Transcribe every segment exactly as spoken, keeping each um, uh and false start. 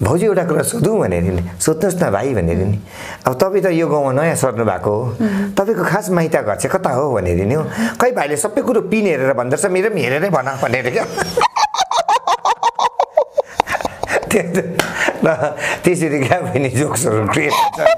भाउजू एउटा कुरा सोधौँ भनेर नि सोध्नुहोस् न भाइ भनेर नि अब तपाईँ त यो गाउँमा नयाँ सर्नु भएको हो तपाईँको खास माइत घर चाहिँ कता हो भनेर नि हो खै भाइले सबै कुरो पिन हेरेर भन्दो रहेछ मेरो पनि हेरेरै भन भनेर क्या त्यसरी क्या पनि जोक्सहरू क्रिएट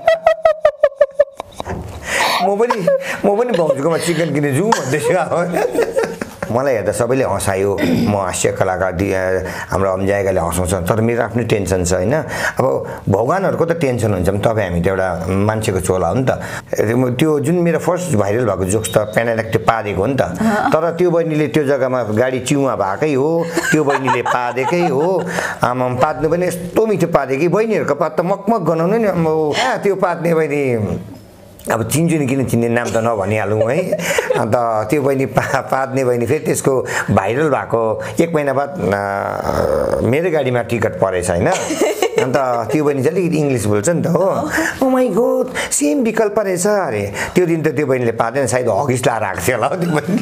म पनि म पनि भाउजूकोमा चिकन किने जाउँ भन्दैछु अब मलाई हेर्दा सबैले हँसायो म हास्य कलाकार हाम्रो अम्जाएगाले हँसाउँछ तर मेरो आफ्नै टेन्सन छ होइन अब भगवान्हरूको त टेन्सन हुन्छ भने तपाईँ हामी त एउटा मान्छेको चोला हो नि त त्यो जुन मेरो फर्स्ट भाइरल भएको जोक्स त पेनालेक्ट पादेको हो नि त तर त्यो बहिनीले त्यो जग्गामा गाडी चिउमा भएकै हो त्यो बहिनीले पादेकै हो आमा पाद्नु पनि यस्तो मिठो पादे कि बहिनीहरूको पात त मकमक गनाउनु नि अब त्यो पाद्ने बहिनी अब चिन्छु नि किन चिन्ने नाम त नभनिहालौँ है अन्त त्यो बहिनी पा पाद्ने बहिनी फेरि त्यसको भाइरल भएको एक महिना बाद मेरो गाडीमा टिकट परेछ होइन अन्त त्यो बहिनी चाहिँ अलिकति इङ्ग्लिस बोल्छ नि त हो ओ माई गॉड सेम विकल्प रहेछ अरे त्यो दिन त त्यो बहिनीले पादैन सायद हगिस लाएर आएको थियो होला हौ त्यो बहिनी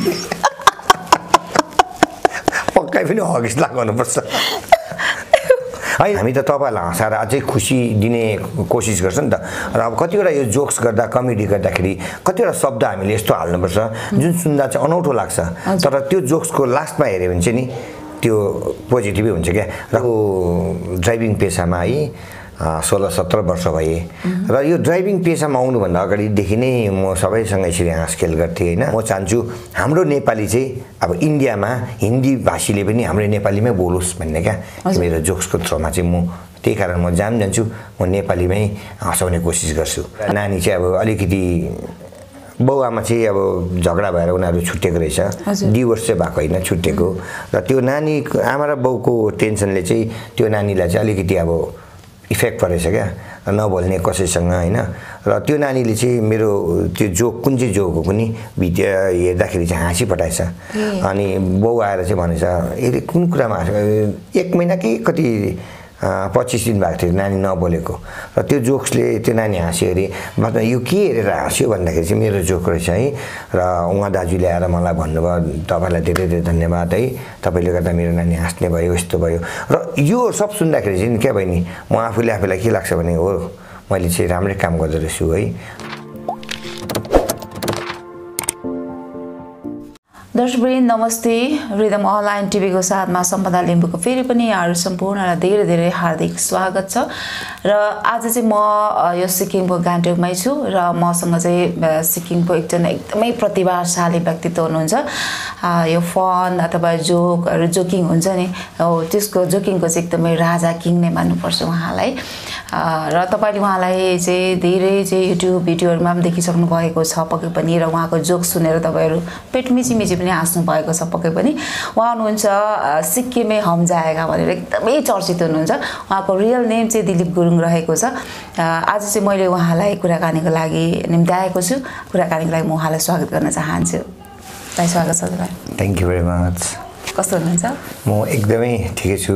पक्कै पनि हगिस लगाउनुपर्छ है हामी त तपाईँहरूलाई हँसाएर अझै खुसी दिने कोसिस गर्छ नि त र अब कतिवटा यो जोक्स गर्दा कमेडी गर्दाखेरि कतिवटा शब्द हामीले यस्तो हाल्नुपर्छ जुन सुन्दा चाहिँ अनौठो लाग्छ तर त्यो जोक्सको लास्टमा हेऱ्यो भने चाहिँ नि त्यो पोजिटिभै हुन्छ क्या र ड्राइभिङ पेसामा है सोह्र सत्र वर्ष भए र यो ड्राइभिङ पेसामा आउनुभन्दा अगाडिदेखि नै म सबैसँग यसरी हाँसखेल गर्थेँ होइन म चाहन्छु हाम्रो नेपाली चाहिँ अब इन्डियामा हिन्दी भाषीले पनि हाम्रो नेपालीमै बोलोस् भन्ने क्या मेरो जोक्सको थ्रोमा चाहिँ म त्यही कारण म जाम जान्छु म नेपालीमै हँसाउने कोसिस गर्छु नानी चाहिँ अब अलिकति बाउ आमा चाहिँ अब झगडा भएर उनीहरू छुट्टिएको रहेछ डिभोर्स चाहिँ भएको होइन छुट्टिएको र त्यो नानी आमा र बाउको टेन्सनले चाहिँ त्यो नानीलाई चाहिँ अलिकति अब इफेक्ट परेछ क्या नबोल्ने कसैसँग होइन र त्यो नानीले चाहिँ मेरो त्यो जोक कुन चाहिँ जोक हो पनि भिडियो हेर्दाखेरि चाहिँ हाँसी पठाएछ अनि बाउ आएर चाहिँ भनेछ ए कुन कुरामा एक महिना कि कति पच्चिस दिन भएको थियो नानी नबोलेको र त्यो जोक्सले त्यो नानी हाँस्यो अरे मतलब यो के हेरेर हाँस्यो भन्दाखेरि चाहिँ मेरो जोक रहेछ है र उहाँ दाजुले आएर मलाई भन्नुभयो तपाईँलाई धेरै धेरै धन्यवाद है तपाईँले गर्दा मेरो नानी हाँस्ने भयो यस्तो भयो र यो सब सुन्दाखेरि चाहिँ क्या बहिनी म आफूले आफूलाई के लाग्छ भने हो मैले चाहिँ राम्रै काम गर्दो रहेछु है दर्शकवृन्द नमस्ते रिदम अनलाइन टिभीको साथमा सम्पदा लिम्बूको फेरि पनि यहाँहरू सम्पूर्णलाई धेरै धेरै हार्दिक स्वागत छ र आज चाहिँ म यो सिक्किमको गान्तोकमै छु र मसँग चाहिँ सिक्किमको एकजना एकदमै प्रतिभाशाली व्यक्तित्व हुनुहुन्छ यो फन अथवा जोकहरू जोकिङ हुन्छ नि हो त्यसको जोकिङको चाहिँ एकदमै राजा किङ नै मान्नुपर्छ उहाँलाई र तपाईँले उहाँलाई चाहिँ धेरै चाहिँ युट्युब भिडियोहरूमा पनि देखिसक्नु भएको छ पक्कै पनि र उहाँको जोक सुनेर तपाईँहरू पेट मिची मिची पनि हाँस्नु भएको छ पक्कै पनि उहाँ हुनुहुन्छ सिक्किमे हम जाएगा भनेर एकदमै चर्चित हुनुहुन्छ उहाँको रियल नेम चाहिँ दिलीप गुरुङ रहेको छ आज चाहिँ मैले उहाँलाई कुराकानीको लागि निम्त्याएको छु कुराकानीको लागि म उहाँलाई स्वागत गर्न चाहन्छु दाइ स्वागत छ तपाईँ थ्याङ्क यू भेरी मच कस्तो हुनुहुन्छ म एकदमै ठिकै छु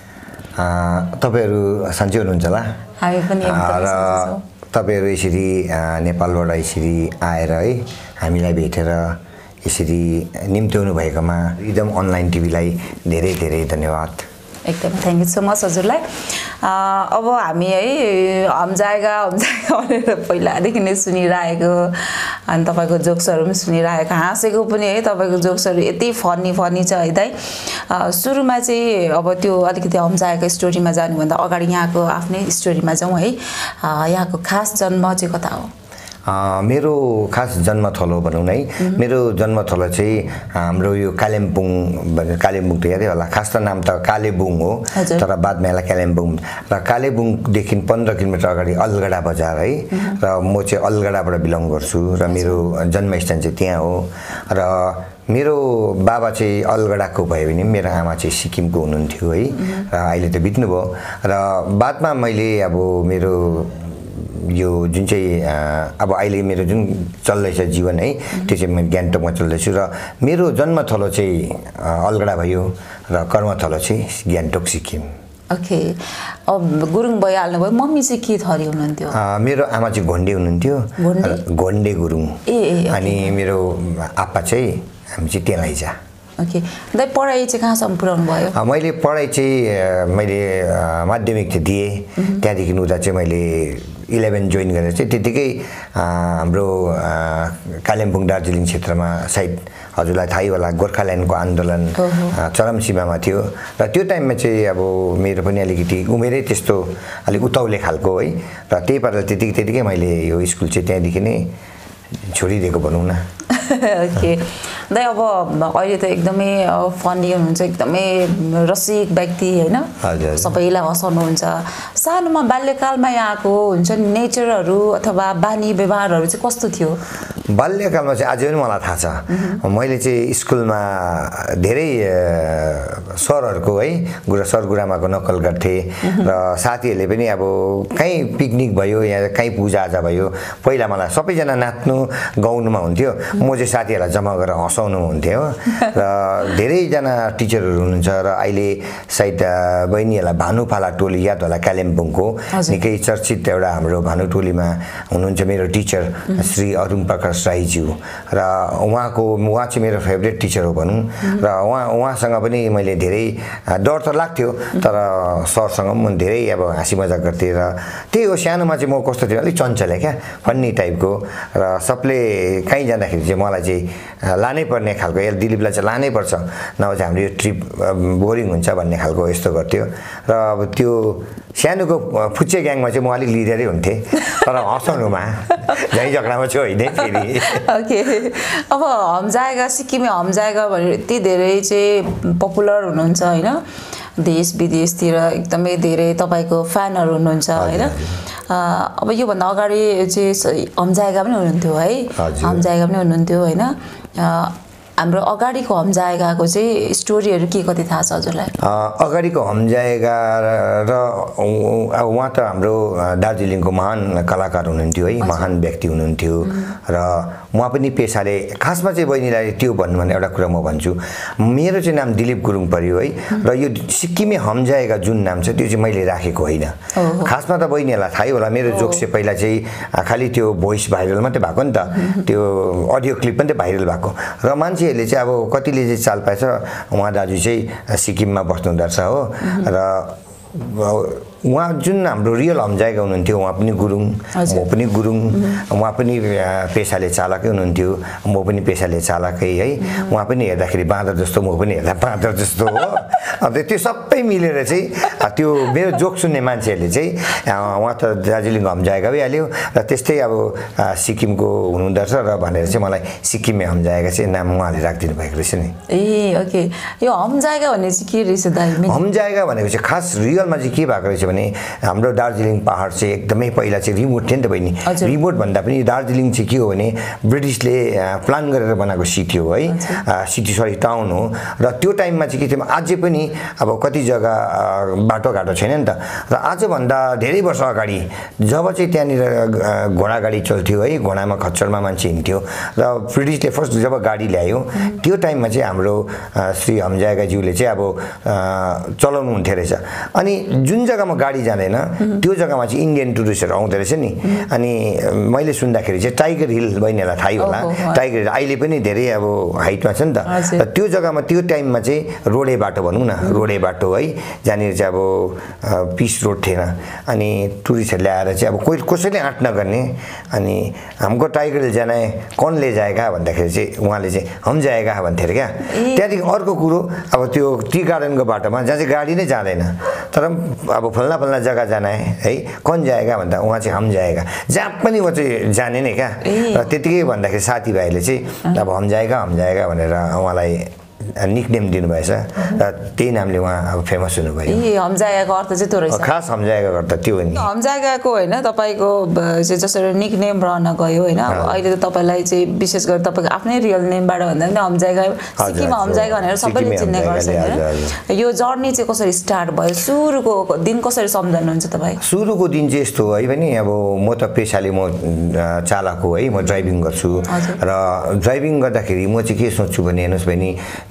तपाईँहरू सन्चै हुनुहुन्छ होला हामी पनि र तपाईँहरू यसरी नेपालबाट यसरी आएर है हामीलाई भेटेर यसरी निम्त्याउनु भएकोमा रिदम अनलाइन टिभीलाई धेरै धेरै धन्यवाद एकदम थ्याङ्क यू सो मच हजुरलाई अब हामी है हम जाएगा हम जाएगा भनेर पहिलादेखि नै सुनिरहेको अनि तपाईँको जोक्सहरू पनि सुनिरहेको हाँसेको पनि है तपाईँको जोक्सहरू यति फनी फनी छ है दाइ सुरुमा चाहिँ अब त्यो अलिकति हम जाएगा स्टोरीमा जानुभन्दा अगाडि यहाँको आफ्नै स्टोरीमा जाउँ है यहाँको खास जन्म चाहिँ कता हो मेरो खास जन्मथलो भनौँ है मेरो जन्मथलो चाहिँ हाम्रो यो कालिम्पोङ कालिम्पोङ त यादै होला खास त नाम त कालेबुङ हो तर बादमा यसलाई कालिम्पोङ र कालेबुङदेखि पन्ध्र किलोमिटर अगाडि अलगढा बजार है र म चाहिँ अलगढाबाट बिलङ गर्छु र मेरो जन्मस्थान चाहिँ त्यहाँ हो र मेरो बाबा चाहिँ अलगढाको भयो भने मेरो आमा चाहिँ सिक्किमको हुनुहुन्थ्यो है र अहिले त बित्नुभयो र बादमा मैले अब मेरो यो जुन चाहिँ अब अहिले मेरो जुन चल्दैछ जीवन है त्यो चाहिँ म गान्तोकमा चल्दैछु र मेरो जन्मथलो चाहिँ अलगढा भयो र कर्मथलो चाहिँ गान्तोक सिक्किम ओके अब गुरुङ भइहाल्नु भयो मम्मी चाहिँ के थरी हुनुहुन्थ्यो मेरो आमा चाहिँ घोन्डे हुनुहुन्थ्यो घोन्डे गुरुङ ए अनि मेरो आप्पा चाहिँ हामी चाहिँ तेलाइजा ओके दाइ पढाइ चाहिँ कहाँसम्म पुऱ्याउनु भयो मैले पढाइ चाहिँ मैले माध्यमिक चाहिँ दिएँ त्यहाँदेखि उता चाहिँ मैले इलेभेन जोइन गरेर चाहिँ त्यतिकै हाम्रो कालिम्पोङ दार्जिलिङ क्षेत्रमा सायद हजुरलाई थाहै होला गोर्खाल्यान्डको आन्दोलन चरम सीमामा थियो र त्यो टाइममा चाहिँ अब मेरो पनि अलिकति उमेरै त्यस्तो अलिक उताउले खालको है र त्यही पाराले त्यतिकै त्यतिकै मैले यो स्कुल चाहिँ त्यहाँदेखि नै छोडिदिएको भनौँ न ओके दाइ अब अहिले त एकदमै फनी हुनुहुन्छ एकदमै रसिक व्यक्ति होइन सबैलाई हँसाउनुहुन्छ सानोमा बाल्यकालमा यहाँको हुन्छ नि नेचरहरू अथवा बानी व्यवहारहरू चाहिँ कस्तो थियो बाल्यकालमा चाहिँ अझै पनि मलाई थाहा छ मैले चाहिँ स्कुलमा धेरै सरहरूको है गुरु सर गुरुआमाको नकल गर्थेँ र साथीहरूले पनि अब कहीँ पिकनिक भयो या कहीँ पूजाआजा भयो पहिला मलाई सबैजना नाच्नु गाउनुमा हुन्थ्यो म चाहिँ साथीहरूलाई जम्मा गरेर हँसाउनु हुन्थ्यो र धेरैजना टिचरहरू हुनुहुन्छ र अहिले सायद बहिनीहरूलाई भानुफाला टोली याद होला कालिम्पोङको निकै चर्चित एउटा हाम्रो भानु टोलीमा हुनुहुन्छ मेरो टिचर श्री अरुण प्रकाश राईज्यू र उहाँको उहाँ चाहिँ मेरो फेभरेट टिचर हो भनौँ र उहाँ उहाँसँग पनि मैले धेरै डर त लाग्थ्यो तर सरसँग पनि धेरै अब हाँसी मजाक गर्थेँ र त्यही हो सानोमा चाहिँ म कस्तो थियो अलिक चञ्चले क्या फन्नी टाइपको र सबले कहीँ जाँदाखेरि चाहिँ मलाई चाहिँ लानै पर्ने खालको या दिलीपलाई चाहिँ लानै पर्छ नभए चाहिँ हाम्रो यो ट्रिप बोरिङ हुन्छ भन्ने खालको यस्तो गर्थ्यो र अब त्यो सानोको फुच्चे ग्याङमा चाहिँ म अलिक लिडरै हुन्थेँ तर हँसाउनुमा झै झगडामा चाहिँ होइन फेरि ओके अब हम जाएगा सिक्किमे हम जाएगा भनेर यति धेरै चाहिँ पपुलर हुनुहुन्छ होइन देश विदेशतिर एकदमै धेरै तपाईँको फ्यानहरू हुनुहुन्छ होइन अब योभन्दा अगाडि चाहिँ हम जाएगा पनि हुनुहुन्थ्यो है हम जाएगा पनि हुनुहुन्थ्यो होइन हाम्रो अगाडिको हम जाएगाको चाहिँ स्टोरीहरू के कति थाहा छ हजुरलाई अगाडिको हम जाएगा र उहाँ त हाम्रो दार्जिलिङको महान कलाकार हुनुहुन्थ्यो है महान व्यक्ति हुनुहुन्थ्यो र उहाँ पनि पेसाले खासमा चाहिँ बहिनीलाई त्यो भन्नु भने एउटा कुरा म भन्छु मेरो चाहिँ नाम दिलीप गुरुङ पर्यो है र यो सिक्किमे हम जाएगा जुन नाम छ त्यो चाहिँ मैले राखेको होइन खासमा त बहिनीहरूलाई थाहै होला मेरो जोक चाहिँ पहिला चाहिँ खालि त्यो भोइस भाइरल मात्रै भएको नि त त्यो अडियो क्लिप पनि त भाइरल भएको र मान्छे ले चाहिँ अब कतिले चाहिँ चाल पाएछ उहाँ दाजु चाहिँ सिक्किममा बस्नुहुँदो रहेछ हो र उहाँ जुन हाम्रो रियल हम जाएगा हुनुहुन्थ्यो उहाँ पनि गुरुङ म पनि गुरुङ उहाँ पनि पेसाले चालकै हुनुहुन्थ्यो म पनि पेसाले चालकै है उहाँ पनि हेर्दाखेरि बाँदर जस्तो म पनि हेर्दा बाँदर जस्तो हो अन्त त्यो सबै मिलेर चाहिँ त्यो मेरो जोक सुन्ने मान्छेहरूले चाहिँ उहाँ त दार्जिलिङ हम जाएगा भइहाल्यो र त्यस्तै अब सिक्किमको हुनुहुँदो रहेछ र भनेर चाहिँ मलाई सिक्किमे हम जाएगा चाहिँ नाम उहाँले राखिदिनु भएको रहेछ नि ए ओके यो हम जाएगा भन्ने चाहिँ के रहेछ दाइ हम जाएगा भनेको चाहिँ खास रियलमा चाहिँ के भएको रहेछ भने हाम्रो दार्जिलिङ पहाड चाहिँ एकदमै पहिला चाहिँ रिमोट थियो नि त बहिनी रिमोट भन्दा पनि दार्जिलिङ चाहिँ के हो भने ब्रिटिसले प्लान गरेर बनाएको सिटी हो है सिटी सरी टाउन हो र त्यो टाइममा चाहिँ के थियो अझै पनि अब कति जग्गा बाटोघाटो छैन नि त र आजभन्दा धेरै वर्ष अगाडि जब चाहिँ त्यहाँनिर घोडागाडी चल्थ्यो है घोडामा खच्चरमा मान्छे हिँड्थ्यो र ब्रिटिसले फर्स्ट जब गाडी ल्यायो त्यो टाइममा चाहिँ हाम्रो श्री हमजायगाज्यूले चाहिँ अब चलाउनु हुन्थ्यो रहेछ अनि जुन जग्गामा गाडी जाँदैन त्यो जग्गामा चाहिँ इन्डियन टुरिस्टहरू आउँदो रहेछ नि अनि मैले सुन्दाखेरि चाहिँ टाइगर हिल बहिनीहरूलाई थाहै होला टाइगर हिल अहिले पनि धेरै अब हाइटमा छ नि त र त्यो जग्गामा त्यो टाइममा चाहिँ रोडे बाटो भनौँ न रोडे बाटो है जहाँनिर चाहिँ अब पिच रोड थिएन अनि टुरिस्टहरूले आएर चाहिँ अब कोही कसैले आँट नगर्ने अनि हाम्रो टाइगर हिल जाने कौन ले जाएगा भन्दाखेरि चाहिँ उहाँले चाहिँ हम जाएगा भन्थ्यो अरे क्या त्यहाँदेखि अर्को कुरो अब त्यो टी गार्डनको बाटोमा जहाँ चाहिँ गाडी नै जाँदैन तर अब फल्ना फल्ना जग्गा जाना है है कौन जाएगा भन्दा उहाँ चाहिँ हम जाएगा जहाँ पनि वो चाहिँ जाने नै क्या र त्यतिकै भन्दाखेरि साथीभाइले चाहिँ अब हम जाएगा हम जाएगा भनेर उहाँलाई निकनेम दिनुभएछ र त्यही नामले उहाँ अब फेमस हुनुभयो ए हम जाएगाको अर्थ चाहिँ त्यो रहेछ खास हम जाएगाको अर्थ त्यो हो नि हम जाएगाको होइन तपाईँको चाहिँ जसरी निकनेम रहन गयो होइन अहिले त तपाईँलाई चाहिँ विशेष गरी तपाईँको आफ्नै रियल नेमबाट भन्दा पनि हम जाएगा सिक्किममा हम जाएगा भनेर सबैले चिन्ने गर्छ होइन यो जर्नी चाहिँ कसरी स्टार्ट भयो सुरुको दिन कसरी सम्झनुहुन्छ तपाईँ सुरुको दिन चाहिँ यस्तो है भने अब म त पेसाले म चालक हो है म ड्राइभिङ गर्छु र ड्राइभिङ गर्दाखेरि म चाहिँ के सोच्छु भने हेर्नुहोस् भने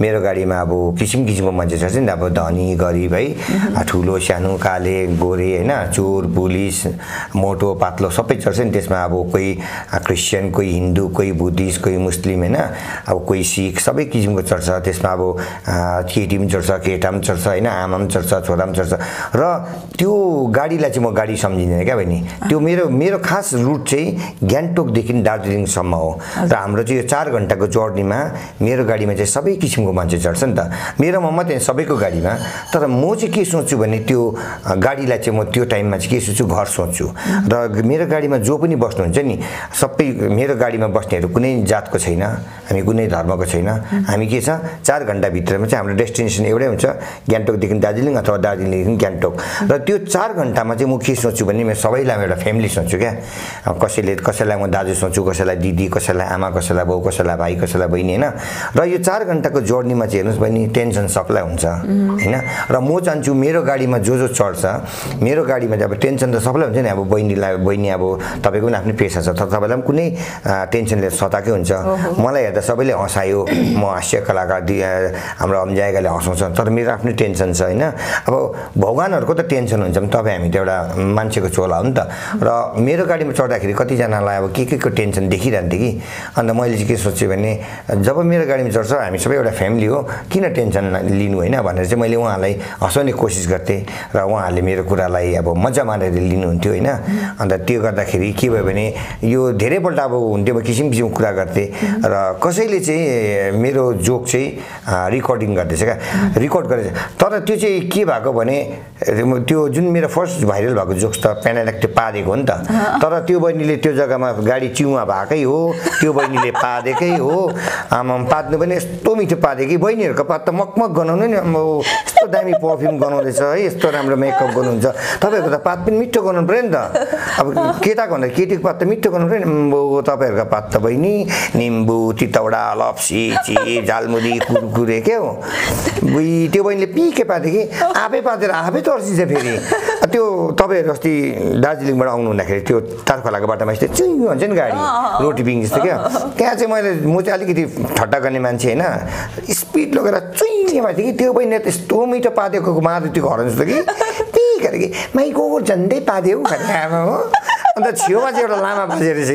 मेरो गाडीमा अब किसिम किसिमको मान्छे छ नि अब धनी गरिब है ठुलो सानो काले गोरे होइन चोर पुलिस मोटो पातलो सबै चढ्छ नि त्यसमा अब कोही क्रिस्चियन कोही हिन्दू कोही बुद्धिस्ट कोही मुस्लिम होइन अब कोही सिख सबै किसिमको चढ्छ त्यसमा अब केटी पनि चढ्छ केटा पनि चढ्छ होइन आमा पनि चढ्छ छोरा पनि चढ्छ र त्यो गाडीलाई चाहिँ म गाडी सम्झिँदैन क्या बहिनी त्यो मेरो मेरो खास रुट चाहिँ गान्तोकदेखि दार्जिलिङसम्म हो र हाम्रो चाहिँ यो चार घन्टाको जर्नीमा मेरो गाडीमा चाहिँ सबै किसिमको मान्छे चढ्छ नि त मेरोमा मात्रै सबैको गाडीमा तर म चाहिँ के सोच्छु भने त्यो गाडीलाई चाहिँ म त्यो टाइममा चाहिँ के सोच्छु घर सोच्छु र मेरो गाडीमा जो पनि बस्नुहुन्छ नि सबै मेरो गाडीमा बस्नेहरू कुनै जातको छैन हामी कुनै धर्मको छैन हामी के छ चार घन्टाभित्रमा चाहिँ हाम्रो डेस्टिनेसन एउटै हुन्छ गान्तोकदेखि दार्जिलिङ अथवा दार्जिलिङदेखि गान्तोक र त्यो चार घन्टामा चाहिँ म के सोच्छु भने म सबैलाई एउटा फ्यामिली सोच्छु क्या कसैले कसैलाई म दाजु सोच्छु कसैलाई दिदी कसैलाई आमा कसैलाई बाउ कसैलाई भाइ कसैलाई बहिनी होइन र यो चार घन्टाको जर्नीमा चाहिँ हेर्नुहोस् बहिनी टेन्सन सबलाई हुन्छ होइन र म चाहन्छु मेरो गाडीमा जो जो चढ्छ मेरो गाडीमा चाहिँ अब टेन्सन त सबलाई हुन्छ नि अब बहिनीलाई बहिनी अब तपाईँको पनि आफ्नै पेसा छ तर तपाईँलाई पनि कुनै टेन्सनले सताकै हुन्छ मलाई हेर्दा सबैले हँसायो म हास्य कलाकार हाम्रो अम्जाएगाले हँसाउँछ तर मेरो आफ्नै टेन्सन छ होइन अब भगवान्हरूको त टेन्सन हुन्छ भने तपाईँ हामी त एउटा मान्छेको चोला हो नि त र मेरो गाडीमा चढ्दाखेरि कतिजनालाई अब के के को टेन्सन देखिरहन्थ्यो कि अन्त मैले चाहिँ के सोचेँ भने जब मेरो गाडीमा चढ्छ हामी सबै एउटा फ्यामिली हो किन टेन्सन लिनु होइन भनेर चाहिँ मैले उहाँलाई हँसाउने कोसिस गर्थेँ र उहाँहरूले मेरो कुरालाई अब मजा मारेर लिनुहुन्थ्यो होइन अन्त त्यो गर्दाखेरि के भयो भने यो धेरैपल्ट अब हुन्थ्यो म किसिम किसिमको कुरा गर्थेँ र कसैले चाहिँ मेरो जोक चाहिँ रेकर्डिङ गर्दैछ क्या रेकर्ड गरेछ तर त्यो चाहिँ के भएको भने त्यो जुन मेरो फर्स्ट भाइरल भएको जोक्स त प्यानालेक त्यो पादेको हो नि त तर त्यो बहिनीले त्यो जग्गामा गाडी चिउमा भएकै हो त्यो बहिनीले पादेकै हो आमा पाद्नु पनि यस्तो मिठो पादे कि बहिनीहरूको पात त मकमक गनाउनु नि अब यस्तो दामी पर्फ्युम गनाउँदैछ है यस्तो राम्रो मेकअप गर्नुहुन्छ तपाईँहरूको त पात पनि मिठो गर्नु पऱ्यो नि त अब केटाको भन्दा केटीको पात त मिठो गर्नु पऱ्यो नि तपाईँहरूको पात त बहिनी निम्बु तितौडा लप्सी चिज झालमुरी कुरकुरे के हो बुई त्यो बहिनीले पिके पादे कि आफै पादेर आफै तर्सिन्छ फेरि त्यो तपाईँहरू अस्ति दार्जिलिङबाट आउनु हुँदाखेरि त्यो तारखोलाको बाटोमा यस्तो चुइ भन्छ नि गाडी रोटी पिङ जस्तो क्या त्यहाँ चाहिँ मैले म चाहिँ अलिकति ठट्टा गर्ने मान्छे होइन स्पिड लगेर चुइने भएको थियो कि त्यो बहिनीले त्यस्तो मिठो पादेको माधु त्यो घर जस्तो कि त्यही गरे कि माइको झन्डै पाद्यो आमा हो अन्त छेउमा चाहिँ एउटा लामा बाजे रहेछ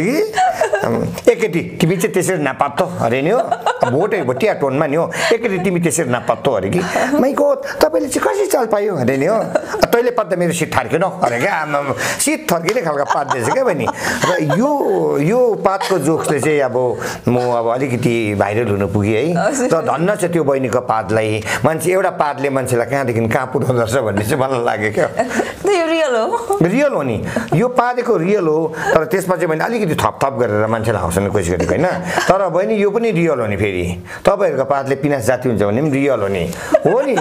कि एकैटी तिमी चाहिँ त्यसरी नपात्तो अरे नि हो भोटै भोटिया टोनमा नि हो एकैटी तिमी त्यसरी नपात्तो अरे कि माइको तपाईँले चाहिँ कसरी चाल पायो अरे नि हो तैँले पात्दा मेरो सिट थर्केन अरे क्या आमा सिट थर्किने खालको पात्दैछ क्या बहिनी र यो यो पातको जोक्सले चाहिँ अब म अब अलिकति भाइरल हुन पुगेँ है र धन्न छ त्यो बहिनीको पातलाई मान्छे एउटा पातले मान्छेलाई कहाँदेखि कहाँ पुऱ्याउँदो रहेछ भन्ने चाहिँ मलाई लाग्यो क्या रियल हो रियल हो नि यो पादेको रियल हो तर त्यसमा चाहिँ मैले अलिकति थप थप गरेर मान्छेलाई हँसाउने कोसिस गरेको होइन तर बहिनी यो पनि रियल हो नि फेरि तपाईँहरूको पातले पिनास जाति हुन्छ भने पनि रियल हो नि हो नि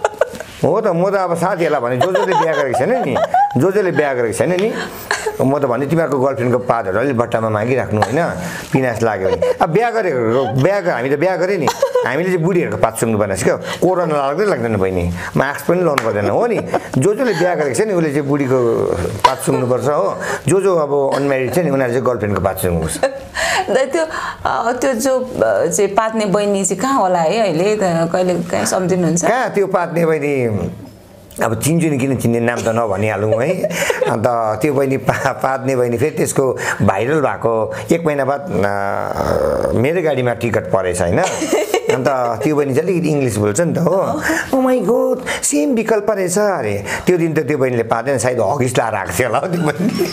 हो त म त अब साथीहरूलाई भने जो जसले बिहा गरेको छैन नि जो जसले बिहा गरेको छैन नि म त भने तिमीहरूको गर्लफ्रेन्डको पातहरू अलिक बट्टामा मागिराख्नु होइन पिनास लाग्यो भने अब बिहा गरेको बिहा हामी त बिहा गरेँ नि हामीले चाहिँ बुढीहरूको पात सुन्नु पर्ने क्या कोरोना लाग्दै लाग्दैन बहिनी मास्क पनि लाउनु पर्दैन हो नि जो जसले बिहा गरेको छ नि उसले चाहिँ बुढीको पात सुन्नुपर्छ हो जो जो अब अनम्यारिड छ नि उनीहरूले चाहिँ गर्लफ्रेन्डको पात सुन्नुपर्छ त्यो त्यो जो चाहिँ पात्ने बहिनी चाहिँ कहाँ होला है अहिले कहिले कहीँ सम्झिनुहुन्छ कहाँ त्यो पात्ने बहिनी अब चिन्छु नि किन चिन्ने नाम त नभनिहालौँ है अन्त त्यो बहिनी पा पात्ने बहिनी फेरि त्यसको भाइरल भएको एक महिना बाद मेरो गाडीमा टिकट परेछ होइन अन्त त्यो बहिनी चाहिँ अलिकति इङ्ग्लिस बोल्छ नि त हो ओ माइ गॉड सेम विकल्प रहेछ अरे त्यो दिन त त्यो बहिनीले पाँदैन सायद हगिस लाएर आएको थियो होला हौ त्यो बहिनी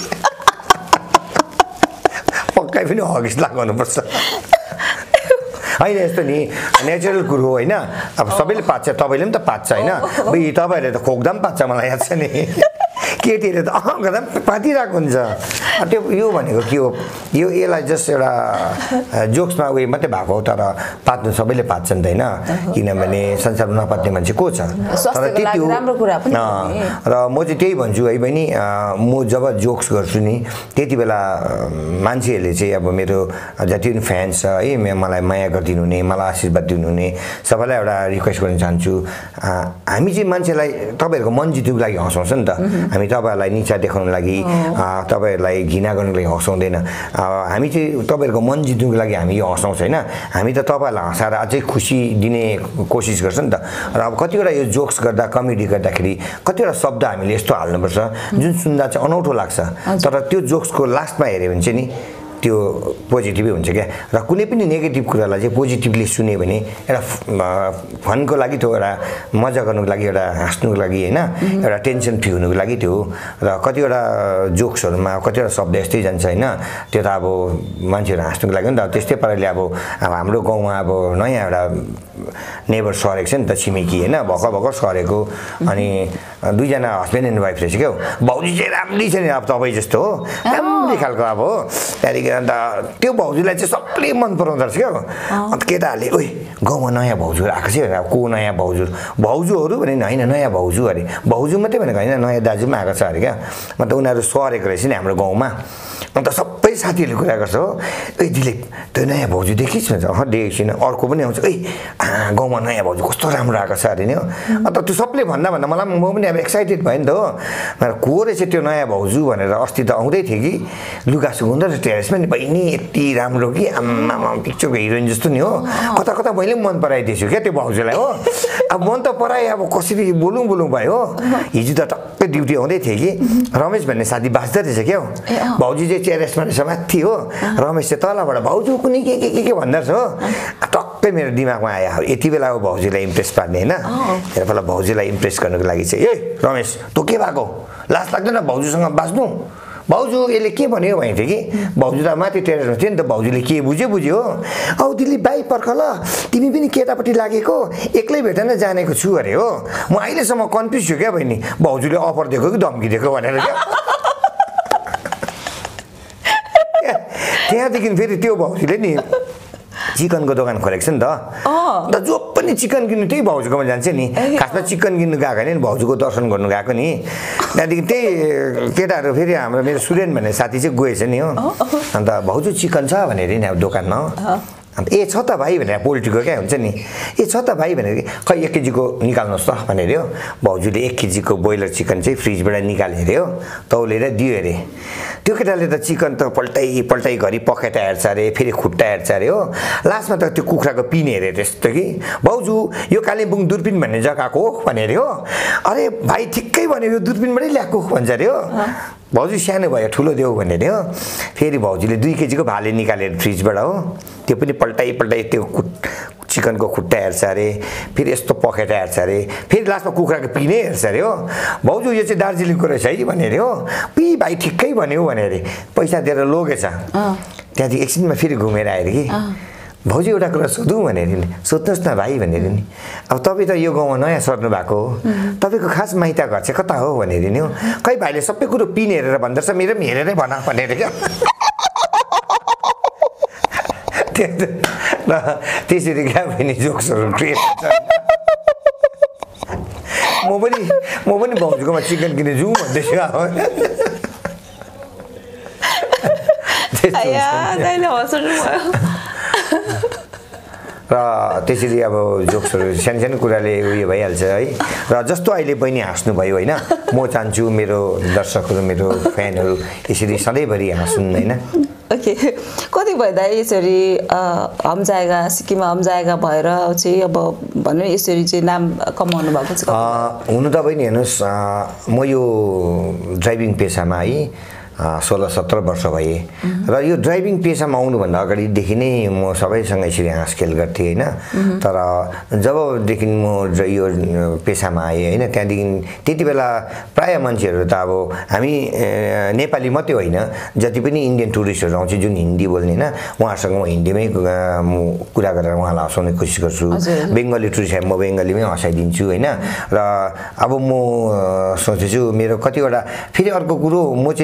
पक्कै पनि हगिस लगाउनुपर्छ होइन यस्तो नि नेचुरल कुरो हो होइन अब सबैले पाच्छ तपाईँले पनि त पाच्छ होइन बुइ तपाईँहरूले त खोक्दा पनि पाच्छ मलाई याद छ नि केटीहरूले त अँ गर्दा पनि पातिरहेको हुन्छ त्यो यो भनेको के हो यो यसलाई जस्ट एउटा जोक्समा उयो मात्रै भएको हो तर पात्नु सबैले पाच्छन् त होइन किनभने संसारमा नपात्ने मान्छे को छ तर त्यति हो र म चाहिँ त्यही भन्छु है बहिनी म जब जोक्स गर्छु नि त्यति बेला मान्छेहरूले चाहिँ अब मेरो जति पनि फ्यान्स छ है मलाई माया गरिदिनु हुने मलाई आशीर्वाद दिनुहुने सबैलाई एउटा रिक्वेस्ट गर्न चाहन्छु हामी चाहिँ मान्छेलाई तपाईँहरूको मन जित्नुको लागि हँसाउँछ नि त हामी त तपाईँहरूलाई निचा देखाउनको लागि तपाईँहरूलाई घृणा गर्नुको लागि हँसाउँदैन हामी चाहिँ तपाईँहरूको मन जित्नुको लागि हामी यो हँसाउँछ होइन हामी त तपाईँहरूलाई हँसाएर अझै खुसी दिने कोसिस गर्छ नि त र अब कतिवटा यो जोक्स गर्दा कमेडी गर्दाखेरि कतिवटा शब्द हामीले यस्तो हाल्नुपर्छ जुन सुन्दा चाहिँ अनौठो लाग्छ तर त्यो जोक्सको लास्टमा हेऱ्यो भने चाहिँ नि त्यो पोजिटिभै हुन्छ क्या र कुनै पनि नेगेटिभ कुरालाई चाहिँ पोजिटिभली सुन्यो भने एउटा फनको लागि त्यो एउटा मजा गर्नुको लागि एउटा हाँस्नुको लागि होइन एउटा टेन्सन फ्री हुनुको लागि त्यो र कतिवटा जोक्सहरूमा कतिवटा शब्द यस्तै जान्छ होइन त्यो त अब मान्छेहरू हाँस्नुको लागि नि त त्यस्तै पाराले अब अब हाम्रो गाउँमा अब नयाँ एउटा नेबर सरेको छ नि त छिमेकी होइन भर्खर भर्खर सरेको अनि दुईजना हस्बेन्ड एन्ड वाइफ रहेछ क्या भाउजू चाहिँ राम्रै छ नि अब तपाईँ जस्तो हो राम्रै खालको अब हो त्यहाँदेखि अन्त त्यो भाउजूलाई चाहिँ सबले मन पराउँदो रहेछ क्या अन्त केटाहरूले ओइ गाउँमा नयाँ भाउजूहरू आएको छ अब को नयाँ भाउजू भाउजूहरू भने होइन नयाँ भाउजू अरे भाउजू मात्रै भनेको होइन नयाँ दाजु पनि आएको छ अरे क्या अन्त उनीहरू सरेको रहेछ नि हाम्रो गाउँमा अन्त सबै साथीहरूले कुरा गर्छ हो ए दिलीप त्यो नयाँ भाउजू देखिस् भन्छ अँ देखेको छैन अर्को पनि आउँछ ए गाउँमा नयाँ भाउजू कस्तो राम्रो आएको छ अरे नि हो अन्त त्यो सबले भन्दा भन्दा मलाई म पनि अब एक्साइटेड भयो नि त हो को रहेछ त्यो नयाँ भाउजू भनेर अस्ति त आउँदै थियो कि लुगा सुकाउँदा रहेछ टेरेसमा नि बहिनी यति राम्रो कि आम्मा पिक्चरको हिरोइन जस्तो नि हो कता कता मैले पनि मन पराइदिएछु क्या त्यो भाउजूलाई हो अब मन त पराएँ अब कसरी बोलौँ बोलौँ भयो हो हिजो त टक्कै ड्युटी आउँदै थिएँ कि रमेश भन्ने साथी बाँच्दो रहेछ क्या हो भाउजू चाहिँ टेरेसमा रहेछ माथि हो रमेश चाहिँ तलबाट भाउजू कुनै के के के के भन्दा रहेछ हो टक्कै मेरो दिमागमा आयो यति बेला अब भाउजूलाई इम्प्रेस पार्ने होइन हेर पहिला भाउजूलाई इम्प्रेस गर्नुको लागि चाहिँ ए रमेश तँ के भएको लाज लाग्दैन भाउजूसँग बाँच्नु भाउजू यसले के भन्यो भनेको थियो कि भाउजू त माथि टेरेसमा थियो नि त भाउजूले के बुझ्यो बुझ्यो हो औ दिली बाई पर्ख ल तिमी पनि केटापट्टि लागेको एक्लै भेटेर जानेको छु अरे हो म अहिलेसम्म कन्फ्युज छु क्या बहिनी भाउजूले अफर दिएको कि धम्की दिएको भनेर क्या त्यहाँदेखि फेरि त्यो भाउजूले नि चिकनको दोकान खोलेको छ नि त अन्त जो पनि चिकन किन्नु त्यही भाउजूकोमा जान्छ नि खासमा चिकन किन्नु गएको नि भाउजूको दर्शन गर्नु गएको नि त्यहाँदेखि त्यही केटाहरू फेरि हाम्रो मेरो सुरेन भन्ने साथी चाहिँ गएछ नि हो अन्त भाउजू चिकन छ भनेर नि अब दोकानमा अन्त ए छ त भाइ भनेर पोल्ट्रीको क्या हुन्छ नि ए छ त भाइ भनेर खै एक केजीको निकाल्नुहोस् त भनेर हो भाउजूले एक केजीको ब्रोइलर चिकन चाहिँ फ्रिजबाट निकाल्यो अरे हो तौलेर दियो अरे त्यो केटाले त चिकन त पल्टाइ पल्टाइ घरि पखेटा हेर्छ अरे फेरि खुट्टा हेर्छ अरे हो लास्टमा त त्यो कुखुराको पिन हेऱ्यो त्यस्तो कि भाउजू यो कालिम्पोङ दुर्पिन भन्ने जग्गाको हो भनेर हो अरे भाइ ठिक्कै भन्यो यो दुर्पिनबाटै ल्याएको भन्छ अरे हो भाउजू सानो भयो ठुलो देऊ भनेर हो फेरि भाउजूले दुई केजीको भाले निकालेर फ्रिजबाट हो त्यो पनि पल्टाइ पल्टाइ त्यो कुट चिकनको खुट्टा हेर्छ अरे फेरि यस्तो पखेटा हेर्छ अरे फेरि लास्टमा कुखुराको पिनै हेर्छ अरे हो भाउजू यो चाहिँ दार्जिलिङको रहेछ है भनेर हो पि भाइ ठिक्कै भन्यो भनेर अरे पैसा दिएर लगेछ त्यहाँदेखि एकछिनमा फेरि घुमेर आएर कि भाउजू एउटा कुरा सोधौँ भनेर नि सोध्नुहोस् न भाइ भनेर नि अब तपाईँ त यो गाउँमा नयाँ सर्नु भएको हो तपाईँको खास माइत घर चाहिँ कता हो भनेर नि हो खै भाइले सबै कुरो पिन हेरेर भन्दो रहेछ मेरो पनि हेरेरै भन भनेर क्या र त्यसरी क्या भने जोक्सहरू क्रिएट म पनि म पनि भाउजूकोमा चिकन किने जाउँ भन्दैछु र त्यसरी अब जोक्सहरू सानो सानो कुराले उयो भइहाल्छ है र जस्तो अहिले बहिनी हाँस्नुभयो होइन म चाहन्छु मेरो दर्शकहरू मेरो फ्यानहरू यसरी सधैँभरि हाँस्नु होइन ओके कति भइदा यसरी हम जाएगा सिक्किममा हम जाएगा भएर चाहिँ अब भनौँ यसरी चाहिँ नाम कमाउनु भएको छ हुनु त बहिनी हेर्नुहोस् म यो ड्राइभिङ पेसामा है सोह्र सत्र वर्ष भए र यो ड्राइभिङ पेसामा आउनुभन्दा अगाडिदेखि नै म सबैसँग यसरी हाँसखेल गर्थेँ होइन तर जबदेखि म यो पेसामा आएँ होइन त्यहाँदेखि त्यति बेला प्रायः मान्छेहरू त अब हामी नेपाली मात्रै होइन जति पनि इन्डियन टुरिस्टहरू आउँछ जुन हिन्दी बोल्ने होइन उहाँहरूसँग म हिन्दीमै म कुरा गरेर उहाँलाई हँसाउने कोसिस गर्छु बङ्गाली टुरिस्ट म बङ्गालीमै हँसाइदिन्छु होइन र अब म सोच्दैछु मेरो कतिवटा फेरि अर्को कुरो म चाहिँ भिडियो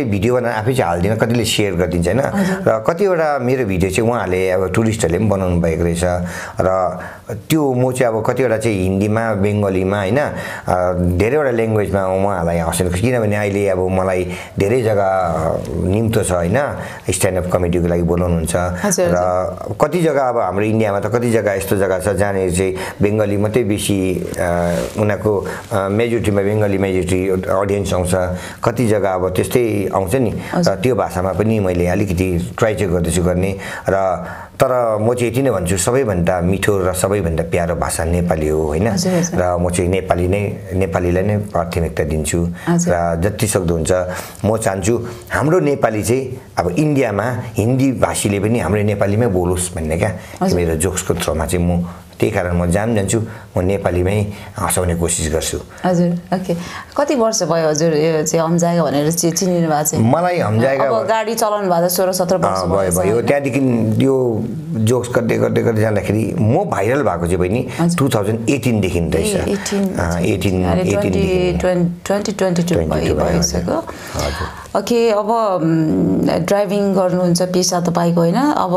कतिजना आफै चाहिँ हाल्दिनँ, कतिले सेयर गरिदिन्छ होइन। र कतिवटा मेरो भिडियो चाहिँ उहाँहरूले अब टुरिस्टहरूले पनि बनाउनु भएको रहेछ र त्यो म चाहिँ अब कतिवटा चाहिँ हिन्दीमा बेङ्गलीमा होइन धेरैवटा ल्याङ्ग्वेजमा उहाँहरूलाई हँसाउनु, किनभने अहिले अब मलाई धेरै जग्गा निम्तो छ होइन स्ट्यान्डअप कमेडीको लागि बोलाउनुहुन्छ र कति जग्गा अब हाम्रो इन्डियामा त कति जग्गा यस्तो जग्गा छ जहाँनिर चाहिँ बेङ्गली मात्रै बेसी उनीहरूको मेजोरिटीमा बेङ्गली मेजोरिटी अडियन्स आउँछ, कति जग्गा अब त्यस्तै आउँछ नि, र त्यो भाषामा पनि मैले अलिकति ट्राई चाहिँ गर्दैछु गर्ने। र तर म चाहिँ यति नै भन्छु सबैभन्दा मिठो र सबैभन्दा प्यारो भाषा नेपाली हो होइन, र म चाहिँ नेपाली नै नेपालीलाई नै प्राथमिकता दिन्छु र जति सक्दो हुन्छ म चाहन्छु हाम्रो नेपाली चाहिँ अब इन्डियामा हिन्दी भाषीले पनि हाम्रो नेपालीमै बोलोस् भन्ने क्या मेरो जोक्सको थ्रोमा चाहिँ म त्यही कारण म जान जान्छु, म नेपालीमै हँसाउने कोसिस गर्छु। हजुर ओके, कति वर्ष भयो हजुर यो चाहिँ हमजाएगा भनेर चाहिँ चिनिनु भएको चाहिँ? मलाई हमजाएगा अब गाडी चलाउनु भएको सोह्र सत्र वर्ष भयो भयो त्यहाँदेखि यो जोक्स गर्दै गर्दै गर्दै जाँदाखेरि म भाइरल भएको चाहिँ बहिनी टु थाउजन्ड एटिनदेखि रहेछ, eighteen eighteen twenty twenty two भइसक्यो। ओके, अब ड्राइभिङ गर्नुहुन्छ पेसा तपाईँको होइन, अब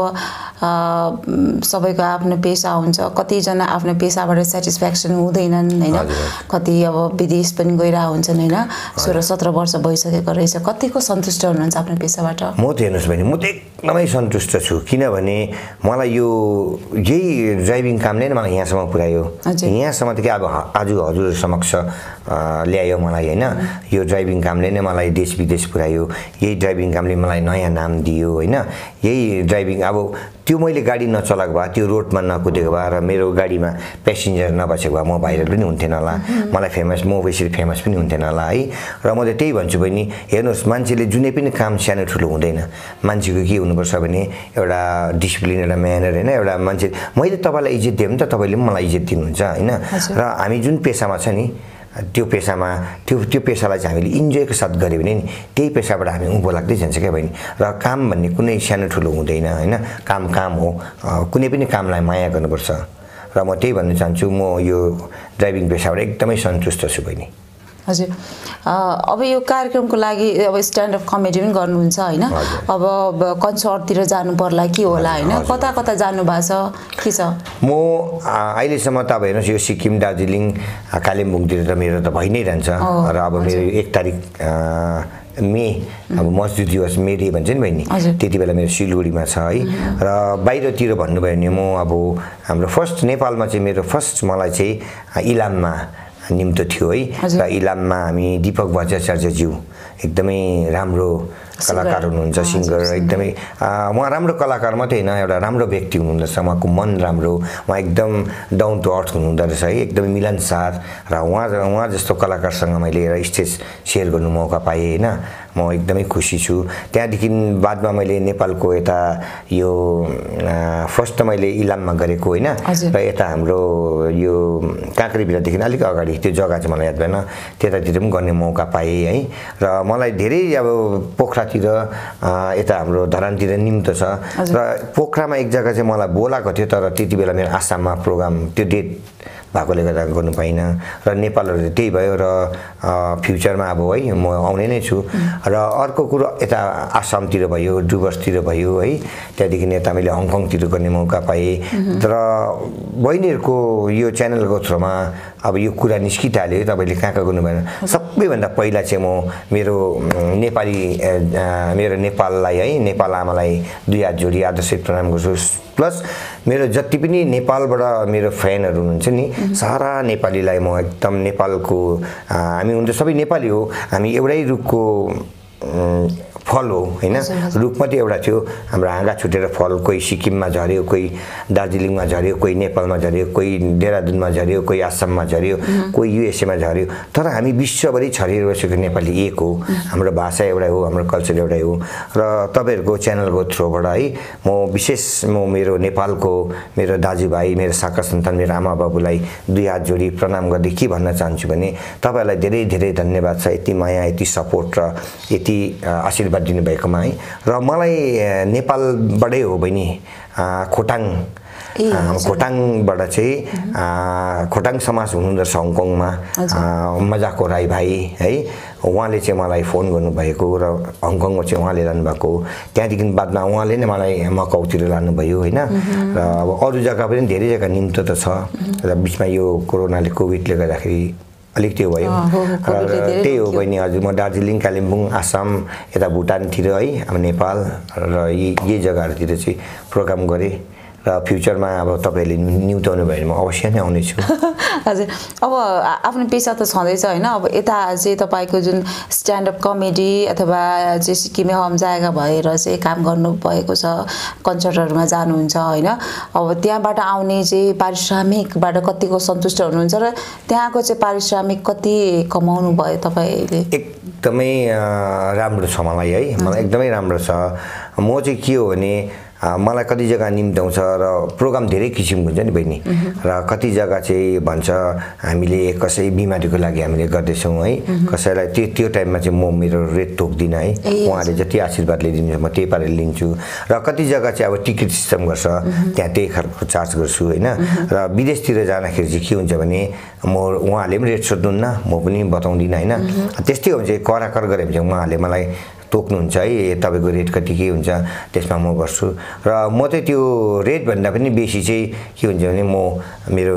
सबैको आफ्नो पेसा हुन्छ, कतिजना आफ्नो पेसाबाट सेटिस्फ्याक्सन हुँदैनन् होइन, कति अब विदेश पनि गइरहेको हुन्छन् होइन, सोह्र सत्र वर्ष भइसकेको रहेछ, कतिको सन्तुष्ट हुनुहुन्छ आफ्नो पेसाबाट? म त हेर्नुहोस् बहिनी म त एकदमै सन्तुष्ट छु, किनभने मलाई यो यही ड्राइभिङ कामले नै मलाई यहाँसम्म पुर्यायो, यहाँसम्म त के अब आज हजुर समक्ष ल्यायो मलाई होइन, यो ड्राइभिङ कामले नै मलाई देश विदेश पुर्यायो, यही ड्राइभिङ कामले मलाई नयाँ नाम दियो होइन, यही ड्राइभिङ अब त्यो मैले गाडी नचलाएको भए, त्यो रोडमा नकुदेको भए र मेरो गाडीमा प्यासेन्जर नबसेको भए म भाइरल पनि हुन्थेन होला, मलाई फेमस म यसरी फेमस पनि हुन्थेन होला है। र म त त्यही भन्छु बहिनी, हेर्नुहोस् मान्छेले जुनै पनि काम सानो ठुलो हुँदैन, मान्छेको के हुनुपर्छ भने एउटा डिसिप्लिन, एउटा म्यानर होइन, एउटा मान्छे मैले तपाईँलाई इज्जत दिएँ भने त तपाईँले पनि मलाई इज्जत दिनुहुन्छ होइन। र हामी जुन पेसामा छ नि त्यो पेसामा त्यो त्यो पेसालाई चाहिँ हामीले इन्जोयको साथ गऱ्यो भने नि त्यही पेसाबाट हामी उँभो लाग्दै जान्छ क्या बहिनी। र काम भन्ने कुनै सानो ठुलो हुँदैन होइन, काम काम हो, कुनै पनि कामलाई माया गर्नुपर्छ र म त्यही भन्न चाहन्छु, म यो ड्राइभिङ पेसाबाट एकदमै सन्तुष्ट छु बहिनी। हजुर, अब यो कार्यक्रमको लागि अब स्ट्यान्डअप कमेडी पनि गर्नुहुन्छ होइन, अब कन्सर्टतिर जानु पर्ला के होला होइन, कता कता जानु भएको छ के छ? म अहिलेसम्म त अब हेर्नुहोस् यो सिक्किम दार्जिलिङ कालिम्पोङतिर त मेरो त भइ नै रहन्छ र अब मेरो एक तारिक मे अब मजदुर दिवस मे डे भन्छ नि बहिनी, त्यति बेला मेरो सिलगढीमा छ है। र बाहिरतिर भन्नुभयो भने म अब हाम्रो फर्स्ट नेपालमा चाहिँ मेरो फर्स्ट मलाई चाहिँ इलाममा निम्तो थियो है, र इलाममा हामी दीपक भट्टाचार्यज्यू एकदमै राम्रो कलाकार हुनुहुन्छ, सिङ्गर एकदमै उहाँ राम्रो कलाकार मात्रै होइन एउटा राम्रो व्यक्ति हुनुहुँदो रहेछ, उहाँको मन राम्रो, उहाँ एकदम डाउन टु अर्थ हुनुहुँदो रहेछ है, एकदमै मिलनसार, र उहाँ उहाँ जस्तो कलाकारसँग मैले एउटा स्टेज सेयर गर्नु मौका पाएँ होइन, म एकदमै खुसी छु। त्यहाँदेखि बादमा मैले नेपालको यता यो फर्स्ट त मैले इलाममा गरेको होइन, र यता हाम्रो यो काँक्रेभिलादेखि अलिक अगाडि त्यो जग्गा चाहिँ मलाई याद भएन, त्यतातिर पनि गर्ने मौका पाएँ है। र मलाई धेरै अब पोखरातिर यता हाम्रो धरानतिर निम्तो छ, र पोखरामा एक जग्गा चाहिँ मलाई बोलाएको थियो, तर त्यति बेला मेरो आसाममा प्रोग्राम त्यो डेट भएकोले गर्दा गर्नु पाइनँ, र नेपालहरू त्यही भयो, र फ्युचरमा अब है म आउने नै छु। र अर्को कुरो यता आसामतिर भयो, डुवर्सतिर भयो है, त्यहाँदेखि यता मैले हङकङतिर गर्ने मौका पाएँ। तर बहिनीहरूको यो च्यानलको थ्रुमा अब यो कुरा निस्किहाल्यो, तपाईँले कहाँ कहाँ गर्नु भएन, सबैभन्दा पहिला चाहिँ म मेरो नेपाली मेरो नेपाललाई है, नेपाल आमालाई दुई हात जोडी आदर्श प्रणाम गर्छु, प्लस मेरो जति पनि नेपालबाट मेरो फ्यानहरू हुनुहुन्छ नि सारा नेपालीलाई म एकदम नेपालको हामी हुन्छ सबै नेपाली हो, हामी एउटै रुखको फल हो होइन, रुख मात्रै एउटा थियो, हाम्रो हाँगा छुटेर फल कोही सिक्किममा झऱ्यो, कोही दार्जिलिङमा झऱ्यो, कोही नेपालमा झऱ्यो, कोही देहरादुनमा झऱ्यो, कोही आसाममा झऱ्यो, कोही युएसएमा झऱ्यो, तर हामी विश्वभरि छरिएर बसेको नेपाली एक हो, हाम्रो भाषा एउटै हो, हाम्रो कल्चर एउटै हो। र तपाईँहरूको च्यानलको थ्रुबाट है म विशेष म मेरो नेपालको मेरो दाजुभाइ, मेरो साका सन्तान, मेरो आमा बाबुलाई दुई हात जोडी प्रणाम गर्दै के भन्न चाहन्छु भने तपाईँहरूलाई धेरै धेरै धन्यवाद छ, यति माया, यति सपोर्ट र यति आशीर्वाद दिनुभएकोमा है। र मलाई नेपालबाटै हो बहिनी, खोटाङ खोटाङबाट चाहिँ खोटाङ समाज हुनुहुँदो रहेछ हङकङमा मजाको राई भाइ है उहाँले चाहिँ मलाई फोन गर्नुभएको र हङकङमा चाहिँ उहाँले लानुभएको त्यहाँदेखि बादमा उहाँले नै मलाई मकाउतिर लानुभयो होइन र अब अरू जग्गा पनि धेरै जग्गा निम्तो त छ र बिचमा यो कोरोनाले कोभिडले गर्दाखेरि अलिक त्यो भयो र त्यही हो बहिनी हजुर म दार्जिलिङ कालिम्पोङ आसाम यता भुटानतिर है अब नेपाल र यी यही जग्गाहरूतिर चाहिँ प्रोग्राम गरेँ र फ्युचरमा अब तपाईँले न्युटाउनु भयो भने म अवश्य नै आउनेछु हजुर अब आफ्नो पेसा त छँदैछ होइन अब यता चाहिँ तपाईँको जुन स्ट्यान्डअप कमेडी अथवा चाहिँ सिक्किमे हम जाएगा भएर चाहिँ काम गर्नुभएको छ कन्सर्टहरूमा जानुहुन्छ होइन अब त्यहाँबाट आउने चाहिँ पारिश्रमिकबाट कतिको सन्तुष्ट हुनुहुन्छ र त्यहाँको चाहिँ पारिश्रमिक कति कमाउनु भयो तपाईँले एकदमै राम्रो छ मलाई है मलाई एकदमै राम्रो छ म चाहिँ के हो भने मलाई कति जग्गा निम्ताउँछ र प्रोग्राम धेरै किसिमको हुन्छ नि बहिनी र कति जग्गा चाहिँ भन्छ हामीले कसै बिमारीको लागि हामीले गर्दैछौँ है कसैलाई त्यो त्यो टाइममा चाहिँ म मेरो रेट तोक्दिनँ है उहाँले जति आशीर्वादले दिनुहुन्छ म त्यही पाराले लिन्छु र कति जग्गा चाहिँ अब टिकट सिस्टम गर्छ त्यहाँ त्यही खालको चार्ज गर्छु होइन र विदेशतिर जाँदाखेरि चाहिँ के हुन्छ भने म उहाँहरूले पनि रेट सोध्नुहुन्न म पनि बताउँदिनँ होइन त्यस्तै हो भने चाहिँ कराकर गऱ्यो भने चाहिँ उहाँहरूले मलाई तोक्नुहुन्छ है तपाईँको रेट कति के हुन्छ त्यसमा म गर्छु र म चाहिँ त्यो रेटभन्दा पनि बेसी चाहिँ के हुन्छ भने म मेरो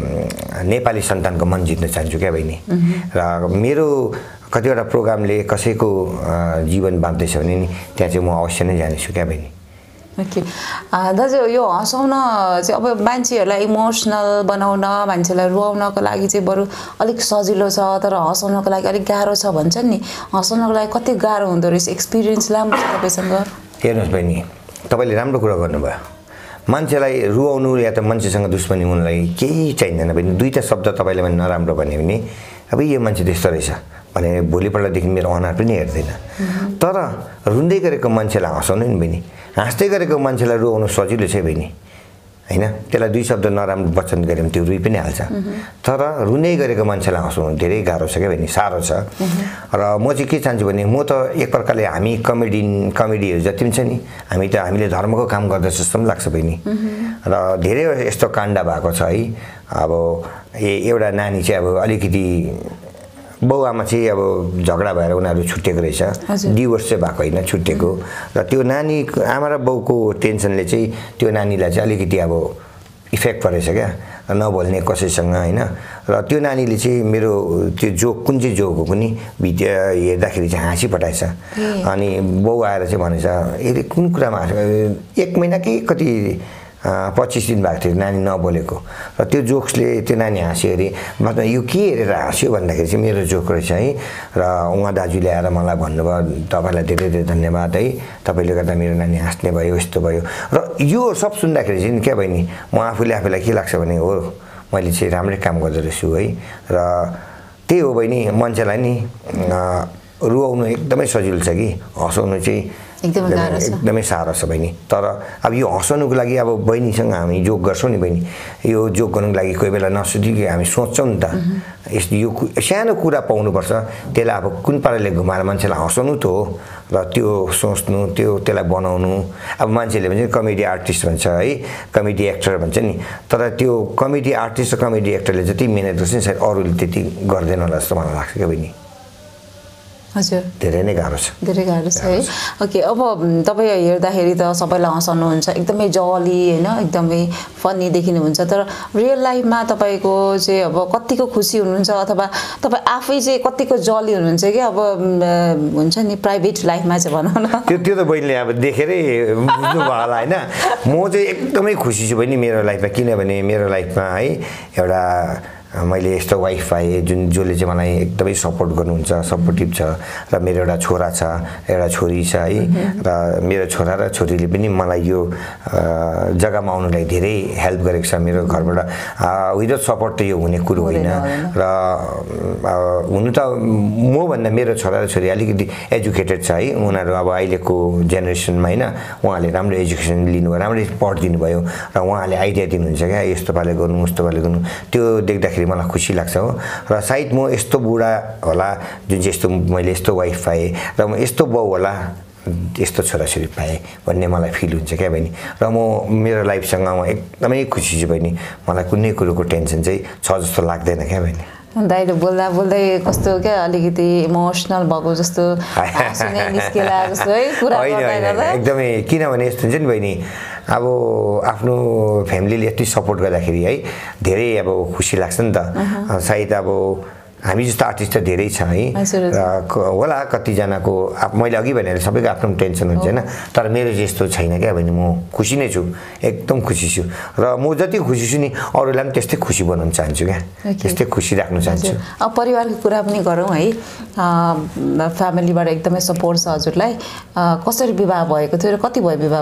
नेपाली सन्तानको मन जित्न चाहन्छु क्या बहिनी र मेरो कतिवटा प्रोग्रामले कसैको जीवन बाँच्दैछ भने नि त्यहाँ चाहिँ म अवश्य नै जानेछु क्या बहिनी ओके दाजु यो हँसाउन चाहिँ अब मान्छेहरूलाई इमोसनल बनाउन मान्छेलाई रुवाउनको लागि चाहिँ बरु अलिक सजिलो छ तर हँसाउनको लागि अलिक गाह्रो छ भन्छ नि हँसाउनको लागि कति गाह्रो हुँदो रहेछ एक्सपिरियन्स राम्रो छ तपाईँसँग हेर्नुहोस् बहिनी तपाईँले राम्रो कुरा गर्नुभयो मान्छेलाई रुवाउनु या त मान्छेसँग दुश्मनी हुनुलाई केही चाहिँदैन बहिनी दुईवटा शब्द तपाईँले भने नराम्रो भन्यो भने अब यो मान्छे त्यस्तो रहेछ भने भोलिपल्टदेखि मेरो अनुहार पनि हेर्दैन तर रुँदै गरेको मान्छेलाई हँसाउनु नि बहिनी हाँस्दै गरेको मान्छेलाई रुवाउनु सजिलो छ बहिनी होइन त्यसलाई दुई शब्द नराम्रो वचन गऱ्यो भने त्यो रुई पनि हाल्छ तर रुँदै गरेको मान्छेलाई हँसाउनु धेरै गाह्रो छ क्या बहिनी साह्रो छ र म चाहिँ के चाहन्छु भने म त एक प्रकारले हामी कमेडियन कमेडीहरू जति पनि छ नि हामी त हामीले धर्मको काम गर्दा जस्तो पनि लाग्छ बहिनी र धेरै यस्तो काण्ड भएको छ है अब एउटा नानी चाहिँ अब अलिकति बाउ आमा चाहिँ अब झगडा भएर उनीहरू छुट्टिएको रहेछ डिभोर्स चाहिँ भएको होइन छुट्टिएको र त्यो नानी आमा र बाउको टेन्सनले चाहिँ त्यो नानीलाई चाहिँ अलिकति अब इफेक्ट परेछ क्या नबोल्ने कसैसँग होइन र त्यो नानीले चाहिँ मेरो त्यो जोक कुन चाहिँ जोक हो पनि भिडियो हेर्दाखेरि चाहिँ हाँसी पठाएछ अनि बाउ आएर चाहिँ भनेछ ए कुन कुरामा एक महिना कि कति पच्चिस दिन भएको थियो नानी नबोलेको र त्यो जोक्सले त्यो नानी हाँस्यो अरे मतलब यो के हेरेर हाँस्यो भन्दाखेरि चाहिँ मेरो जोक रहेछ है र उहाँ दाजुले आएर मलाई भन्नुभयो तपाईँलाई धेरै धेरै धन्यवाद है तपाईँले गर्दा मेरो नानी हाँस्ने भयो यस्तो भयो र यो सब सुन्दाखेरि चाहिँ क्या बहिनी म आफूले आफूलाई के लाग्छ भने हो मैले चाहिँ राम्रै काम गर्दो रहेछु है र त्यही हो बहिनी मान्छेलाई नि रुवाउनु एकदमै सजिलो छ कि हँसाउनु चाहिँ एकदमै साह्रो छ बहिनी तर अब यो हँसाउनुको लागि अब बहिनीसँग हामी जोक गर्छौँ नि बहिनी यो जोक गर्नुको लागि कोही बेला नसोधिकन हामी सोच्छौँ नि त यस्तो यो सानो कुरा पाउनुपर्छ त्यसलाई अब कुन पाराले घुमाएर मान्छेलाई हँसाउनु त हो र त्यो सोच्नु त्यो त्यसलाई बनाउनु अब मान्छेले भन्छ कमेडी आर्टिस्ट भन्छ है कमेडी एक्टर भन्छ नि तर त्यो कमेडी आर्टिस्ट र कमेडी एक्टरले जति मिहिनेत गर्छ नि सायद अरूले त्यति गर्दैन होला जस्तो मलाई लाग्छ क्या बहिनी हजुर धेरै नै गाह्रो छ धेरै गाह्रो छ है ओके अब तपाईँ हेर्दाखेरि त सबैलाई हँसाउनुहुन्छ एकदमै जली होइन एकदमै फनी देखिनुहुन्छ तर रियल लाइफमा तपाईँको चाहिँ अब कतिको खुसी हुनुहुन्छ अथवा तपाईँ आफै चाहिँ कतिको जली हुनुहुन्छ कि अब हुन्छ नि प्राइभेट लाइफमा चाहिँ भनौँ न त्यो त्यो त बहिनीले अब देखेरै बुझ्नु भयो होला होइन म चाहिँ एकदमै खुसी छु बहिनी मेरो लाइफमा किनभने मेरो लाइफमा है एउटा मैले यस्तो वाइफ पाएँ जुन जसले चाहिँ मलाई एकदमै सपोर्ट गर्नुहुन्छ सपोर्टिभ छ र मेरो एउटा छोरा छ एउटा छोरी छ है र मेरो छोरा र छोरीले पनि मलाई यो जग्गामा आउनुलाई धेरै हेल्प गरेको छ मेरो घरबाट विदाउट सपोर्ट त यो हुने कुरो होइन र हुनु त मभन्दा मेरो छोरा र छोरी अलिकति एजुकेटेड छ है उनीहरू अब अहिलेको जेनेरेसनमा होइन उहाँले राम्रो एजुकेसन लिनुभयो राम्ररी पढिदिनु भयो र उहाँले आइडिया दिनुहुन्छ क्या यस्तो पाराले गर्नु उस्तो पाराले गर्नु त्यो देख्दाखेरि मलाई खुसी लाग्छ हो र सायद म यस्तो बुढा होला जुन चाहिँ यस्तो मैले यस्तो वाइफ पाएँ र म यस्तो बाउ होला यस्तो छोराछोरी पाएँ भन्ने मलाई फिल हुन्छ क्या बहिनी र म मेरो लाइफसँग म एकदमै खुसी छु बहिनी मलाई कुनै कुरोको टेन्सन चाहिँ छ जस्तो लाग्दैन क्या बहिनी दाइले बोल्दा बोल्दै कस्तो क्या अलिकति इमोसनल भएको जस्तो निस्केला जस्तो है कुरा गर्दा एकदमै किनभने यस्तो हुन्छ नि बहिनी अब आफ्नो फ्यामिलीले यति सपोर्ट गर्दाखेरि है धेरै अब खुसी लाग्छ नि त सायद अब हामी जस्तो आर्टिस्ट त धेरै छ है होला कतिजनाको मैले अघि भने सबैको आफ्नो टेन्सन हुन्छ होइन तर मेरो चाहिँ यस्तो छैन क्या भने म खुसी नै छु एकदम खुसी छु र म जति खुसी छु नि अरूलाई पनि त्यस्तै खुसी बनाउन चाहन्छु क्या त्यस्तै खुसी राख्न चाहन्छु अब परिवारको कुरा पनि गरौँ है फ्यामिलीबाट एकदमै सपोर्ट छ हजुरलाई कसरी विवाह भएको थियो र कति भयो विवाह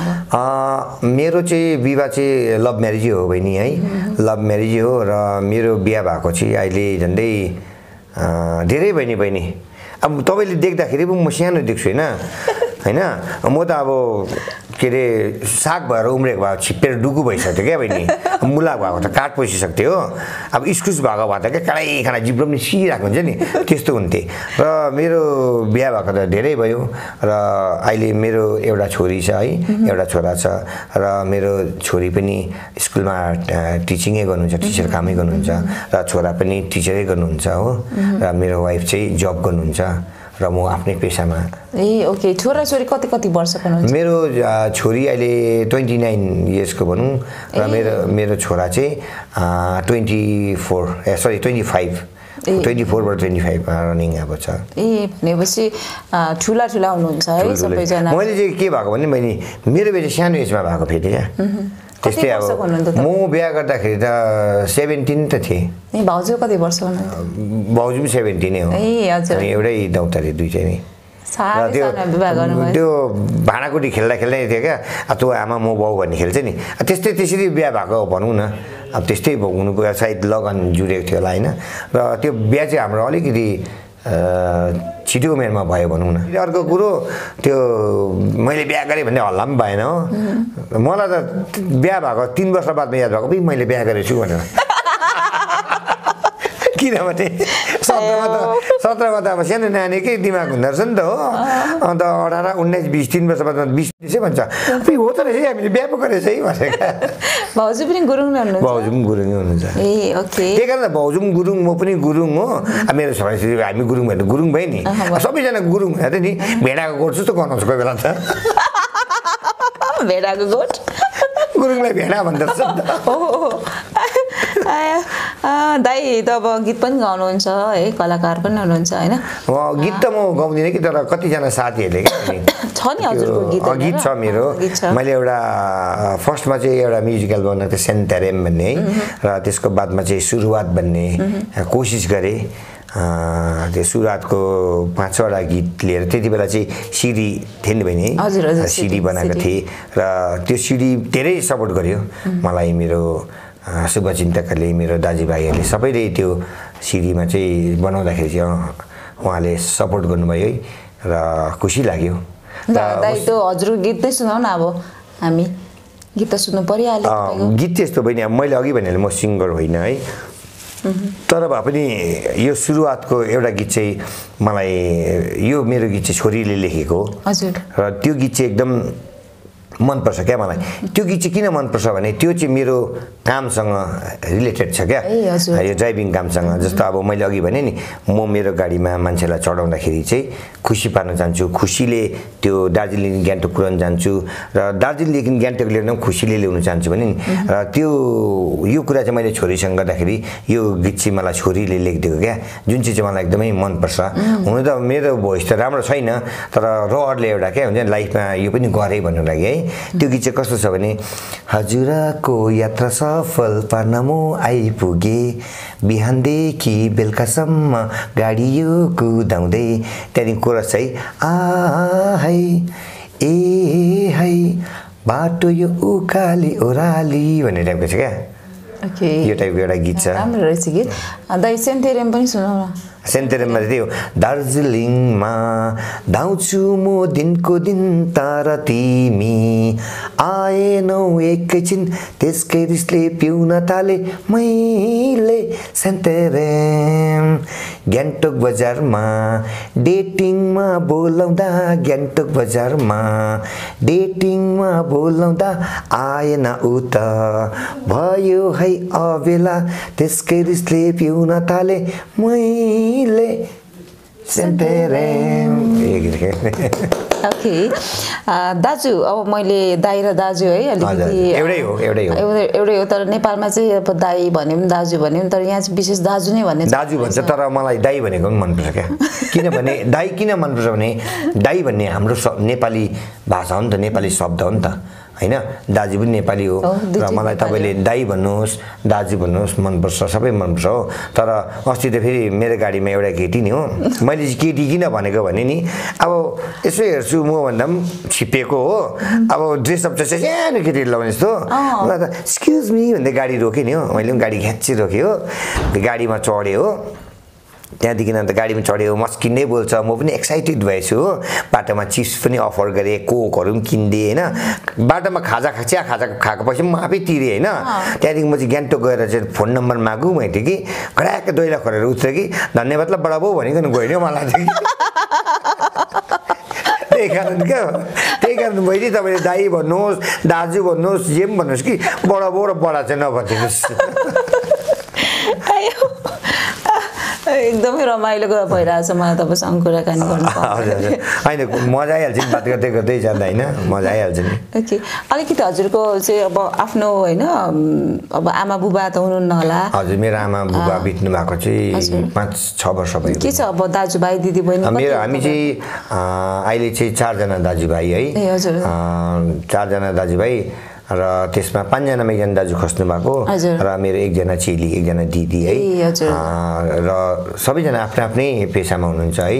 भएको मेरो चाहिँ विवाह चाहिँ लभ म्यारेजै हो बहिनी है लभ म्यारेजै हो र मेरो बिहा भएको चाहिँ अहिले झन्डै धेरै बहिनी बहिनी अब तपाईँले देख्दाखेरि पनि म सानो देख्छु होइन होइन म त अब के अरे साग भएर उम्रेको भए छिप्पेर डुकु भइसक्थ्यो क्या बहिनी मुला भएको त काठ पसिसक्थ्यो हो अब इस्कुस भएको भए त क्या काँडै खाना जिब्रो पनि सिइरहेको हुन्छ नि त्यस्तो हुन्थे र मेरो बिहा भएको त धेरै भयो र अहिले मेरो एउटा छोरी छ है एउटा छोरा छ र मेरो छोरी पनि स्कुलमा टिचिङै गर्नुहुन्छ टिचर कामै गर्नुहुन्छ र छोरा पनि टिचरै गर्नुहुन्छ हो र मेरो वाइफ चाहिँ जब गर्नुहुन्छ र म आफ्नै पेसामा ए ओके छोरा छोरी कति कति वर्षको हुनुहुन्छ मेरो छोरी अहिले ट्वेन्टी नाइन इयर्सको भनौँ र मेरो मेरो छोरा चाहिँ ट्वेन्टी फोर ए सरी ट्वेन्टी फाइभ ट्वेन्टी फोरबाट ट्वेन्टी फाइभ रनिङ अब छ ए भनेपछि ठुला ठुला हुनुहुन्छ है सबैजना मैले चाहिँ के भएको भने मैले मेरो बिहा चाहिँ सानो एजमा भएको फेरि क्या त्यस्तै अब म बिहा गर्दाखेरि त सेभेन्टिन त थिएँ ए भाउजू कति वर्ष हुनुहुन्थ्यो भाउजू पनि सेभेन्टिनै हो ए हजुर एउटै दौतारी दुइटै नै त्यो त्यो भाँडाकुटी खेल्दा खेल्दै थियो क्या त्यो आमा म बाउ भन्ने खेल्छ नि त्यस्तै त्यसरी बिहा भएको भनौँ न अब त्यस्तै हुनु पुग्यो सायद लगन जुरेको थियो होला होइन र त्यो बिहा चाहिँ हाम्रो अलिकति छिटो उमेरमा भयो भनौँ न अर्को कुरो त्यो मैले बिहा गरेँ भन्ने हल्ला पनि भएन हो मलाई त बिहा भएको तिन वर्ष बादमा याद भएको मैले बिहा गरेको छु भनेर किनभने सत्रमा त सत्रमा त अब सानो नानीकै दिमाग हुँदो रहेछ नि त हो अन्त अठार उन्नाइस बिस तिन वर्ष बादमा बिस त्यसै भन्छ हो त रहेछ हामीले बिहा पो गरेछ है भनेर भाउजू पनि गुरुङ हुनुहुन्छ भाउजू पनि गुरुङै हुनुहुन्छ ए ओके त्यही कारण भाउजू पनि गुरुङ म पनि गुरुङ हो मेरो छोराछोरी हामी गुरुङ भएर गुरुङ भयो नि सबैजना गुरुङ भएर नि भेडाको गोठ जस्तो गनाउँछ कोही बेला त भेडाको गोठ गुरुङलाई भेडा भन्दो रहेछ नि त दाइ त अब गीत पनि गाउनुहुन्छ है कलाकार पनि हुनुहुन्छ होइन गीत त म गाउँदिनँ कि तर कतिजना साथीहरूले छ नि हजुरको गीत गीत छ मेरो मैले एउटा फर्स्टमा चाहिँ एउटा म्युजिकल बनाएको थिएँ सेन्टेरेम भन्ने है र त्यसको बादमा चाहिँ सुरुवात भन्ने कोसिस गरेँ त्यो सुरुवातको पाँच छवटा गीत लिएर त्यति बेला चाहिँ सिडी थिएन बहिनी सिडी बनाएको थिएँ र त्यो सिडी धेरै सपोर्ट गर्यो मलाई मेरो शुभचिन्तकहरूले मेरो दाजुभाइहरूले सबैले त्यो सिडीमा चाहिँ बनाउँदाखेरि चाहिँ उहाँले सपोर्ट गर्नुभयो है र खुसी लाग्यो दाइ त्यो हजुरको गीत नै सुनाउ न अब हामी गीत त सुन्नु परिहाल्यो गीत चाहिँ यस्तो बहिनी अब मैले अघि भने म सिङ्गर होइन है तर भए पनि यो सुरुवातको एउटा गीत चाहिँ मलाई यो मेरो गीत चाहिँ छोरीले लेखेको हो हजुर र त्यो गीत चाहिँ एकदम मनपर्छ क्या मलाई त्यो गीत चाहिँ किन मनपर्छ भने त्यो चाहिँ मेरो कामसँग रिलेटेड छ क्या यो ड्राइभिङ कामसँग जस्तो अब मैले अघि भने नि म मेरो गाडीमा मान्छेलाई चढाउँदाखेरि चाहिँ खुसी पार्न चाहन्छु खुसीले त्यो दार्जिलिङ गान्तोक पुऱ्याउन चाहन्छु र दार्जिलिङदेखि गान्तोक लिएर खुसीले ल्याउन चाहन्छु भने नि र त्यो यो कुरा चाहिँ मैले छोरीसँग गर्दाखेरि यो गीत चाहिँ मलाई छोरीले लेखिदिएको क्या जुन चाहिँ चाहिँ मलाई एकदमै मनपर्छ हुन त मेरो भोइस त राम्रो छैन तर रहरले एउटा क्या हुन्छ लाइफमा यो पनि गरेँ भन्नु लागि है त्यो गीत चाहिँ कस्तो छ भने हजुरको यात्रा सफल पार्न म आइपुगे बिहानदेखि बेलुकासम्म गाडी यो कुदाउँदै त्यहाँदेखि कोरस चाहिँ आ है ए है बाटो यो उकाली ओह्राली भन्ने टाइपको छ क्या ओके यो टाइपको एउटा गीत छ राम्रो रहेछ गीत दाइ सेन्टेरियम पनि सुनाउ न सेन्तेरेममा थियो दार्जिलिङमा धाउँछु म दिनको दिन तर तिमी आएनौ एकैछिन त्यसकै रिसले पिउन थाले मैले सेन्तेरेम गान्तोक बजारमा डेटिङमा बोलाउँदा गान्तोक बजारमा डेटिङमा बोलाउँदा आएन उता भयो है अबेला त्यसकै रिसले पिउन थाले मैले सेन्तेरेम। ओके दाजु अब मैले दाइ र दाजु है अलिकति एउटै हो एउटै हो एउटै हो तर नेपालमा चाहिँ अब दाइ भन्यो पनि दाजु भन्यो पनि तर यहाँ चाहिँ विशेष दाजु नै भन्ने दाजु भन्छ तर मलाई दाइ भनेको पनि मनपर्छ क्या किनभने दाइ किन मनपर्छ भने दाइ भन्ने हाम्रो नेपाली भाषा हो नि त नेपाली शब्द हो नि त हैन दाजु पनि नेपाली हो र मलाई तपाईले दाइ भन्नुहोस् दाजु भन्नुहोस् मनपर्छ सबै मनपर्छ हो तर अस्ति त फेरि मेरो गाडीमा एउटा केटी नि हो मैले चाहिँ केटी किन भनेको भने नि अब यसो हेर्छु म भन्दा पनि छिपेको हो अब ड्रेसअप चाहिँ सानो केटी लगाउने जस्तो मलाई त एक्सक्युज मी भन्दै गाडी रोकेँ नि हो मैले पनि गाडी घ्याच्ची रोकेँ हो गाडीमा चढेँ हो त्यहाँदेखि अन्त गाडीमा चढ्यो मस्किँदै बोल्छ म पनि एक्साइटेड भएछु हो बाटोमा चिप्स पनि अफर गरेँ कोकहरू पनि किनिदिएँ होइन बाटोमा खाजा चिया खाजा खाएको पैसा पनि म आफै तिरेँ होइन त्यहाँदेखि म चाहिँ गान्तोक गएर चाहिँ फोन नम्बर मागौँ मैले थिएँ कि घडाक्क दैला खोरेर उत्रेँ कि धन्यवादलाई बडा बाउ भनिकन गयो नि मलाई चाहिँ त्यही कारण क्या त्यही कारण बहिनी तपाईँले दाइ भन्नुहोस् दाजु भन्नुहोस् जे पनि भन्नुहोस् कि बडा बाउ र बडा चाहिँ नभनिदिनुहोस् एकदमै रमाइलो भइरहेछ मलाई तपाईँसँग कुराकानी गर्नु होइन मजा आइहाल्छ नि बात गर्दै गर्दै जाँदा होइन मजा आइहाल्छ नि ओके अलिकति हजुरको चाहिँ अब आफ्नो होइन अब आमा बुबा त हुनुहुन्न होला हजुर मेरो आमा बुबा बित्नु भएको चाहिँ पाँच छ वर्ष भयो के छ अब दाजुभाइ दिदी बहिनी मेरो हामी चाहिँ अहिले चाहिँ चारजना दाजुभाइ है ए हजुर चारजना दाजुभाइ र त्यसमा पाँचजनामा एकजना दाजु खस्नु भएको र मेरो एकजना चेली एकजना दिदी है र सबैजना आफ्नो आफ्नै पेसामा हुनुहुन्छ है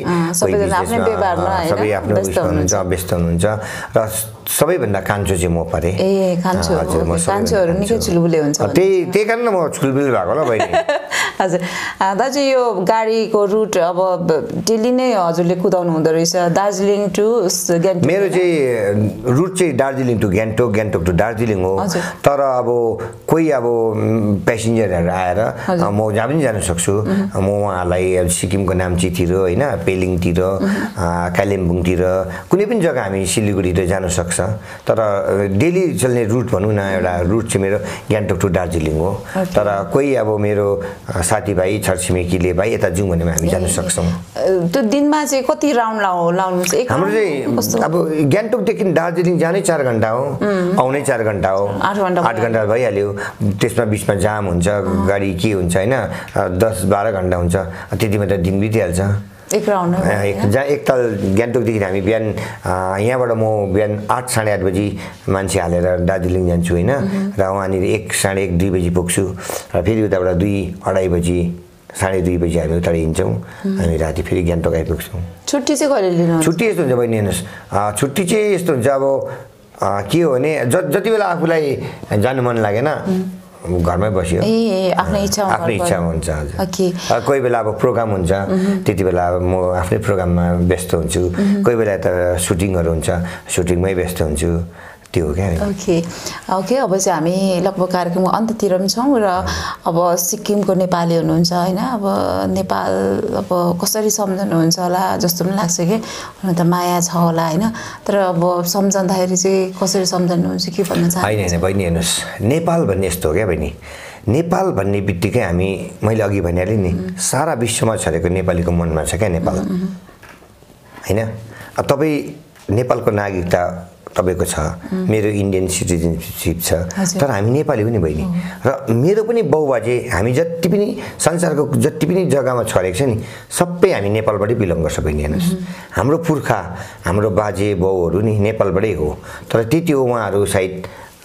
सबै आफ्नो उयसमा हुनुहुन्छ व्यस्त हुनुहुन्छ र सबैभन्दा कान्छो चाहिँ म परेँ ए कान्छो कान्छोहरू निकै चुलबुले हुन्छ त्यही त्यही कारण म चुलबुले भएको होला बहिनी हजुर दाजु यो गाडीको रुट अब डेली नै हजुरले कुदाउनु हुँदो रहेछ दार्जिलिङ टु गान्तोक मेरो चाहिँ रुट चाहिँ दार्जिलिङ टु गान्तोक गान्तोक टु दार्जिलिङ हो तर अब कोही अब प्यासेन्जरहरू आएर म जहाँ पनि जान सक्छु म उहाँलाई सिक्किमको नाम्चीतिर होइन पेलिङतिर कालिम्पोङतिर कुनै पनि जग्गा हामी सिलगढीतिर जान सक्छ तर डेली चल्ने रुट भनौँ न एउटा रुट चाहिँ मेरो गान्तोक टु दार्जिलिङ हो तर कोही अब मेरो साथीभाइ छरछिमेकीले भाइ यता जाउँ भने हामी जान सक्छौँ त्यो दिनमा चाहिँ कति राउन्ड लाउनु चाहिँ हाम्रो चाहिँ अब गान्तोकदेखि दार्जिलिङ जानै चार घन्टा हो आउनै चार घन्टा हो आठ घन्टा आठ घन्टा भइहाल्यो त्यसमा बिचमा जाम हुन्छ गाडी के हुन्छ होइन दस बाह्र घन्टा हुन्छ त्यतिमा त दिन बितिहाल्छ एक राउन्ड जहाँ एकताल गान्तोकदेखि हामी बिहान यहाँबाट म बिहान आठ साढे आठ बजी मान्छे हालेर दार्जिलिङ जान्छु होइन र वहाँनिर एक साढे एक दुई बजी पुग्छु र फेरि उताबाट दुई अढाई बजी साढे दुई बजी हामी उता हिँड्छौँ हामी राति फेरि गान्तोक आइपुग्छौँ छुट्टी चाहिँ कहिले लिनु छुट्टी यस्तो हुन्छ बहिनी हेर्नुहोस् छुट्टी चाहिँ यस्तो हुन्छ अब के हो भने ज जति बेला आफूलाई जानु मन लागेन घरमै बस्यो ए आफ्नै इच्छा आफ्नै इच्छा हुन्छ हजुर कोही बेला अब प्रोग्राम हुन्छ त्यति बेला म आफ्नै प्रोग्राममा व्यस्त हुन्छु कोही बेला त सुटिङहरू हुन्छ सुटिङमै व्यस्त हुन्छु त्यो हो क्या ओके ओके अब चाहिँ हामी लगभग कार्यक्रमको अन्त्यतिर पनि छौँ र अब सिक्किमको नेपाली हुनुहुन्छ होइन अब नेपाल अब कसरी सम्झनुहुन्छ होला जस्तो पनि लाग्छ कि हुन त माया छ होला होइन तर अब सम्झँदाखेरि चाहिँ कसरी सम्झनुहुन्छ के भन्न चाहनुहुन्छ होइन होइन बहिनी हेर्नुहोस् नेपाल भन्ने यस्तो हो क्या बहिनी नेपाल भन्ने बित्तिकै हामी मैले अघि भनिहालेँ नि सारा विश्वमा छरेको नेपालीको मनमा छ क्या नेपाल होइन तपाईँ नेपालको नागरिकता तपाईको छ मेरो इन्डियन सिटिजनशिप छ तर हामी नेपाली पनि बहिनी र मेरो पनि बाउबाजे हामी जति पनि संसारको जति पनि जग्गामा छरेको छ नि सबै हामी नेपालबाटै बिलङ गर्छ बहिनी हेर्नुहोस् हाम्रो पुर्खा हाम्रो बाजे बाउहरू नि नेपालबाटै हो तर त्यति हो उहाँहरू सायद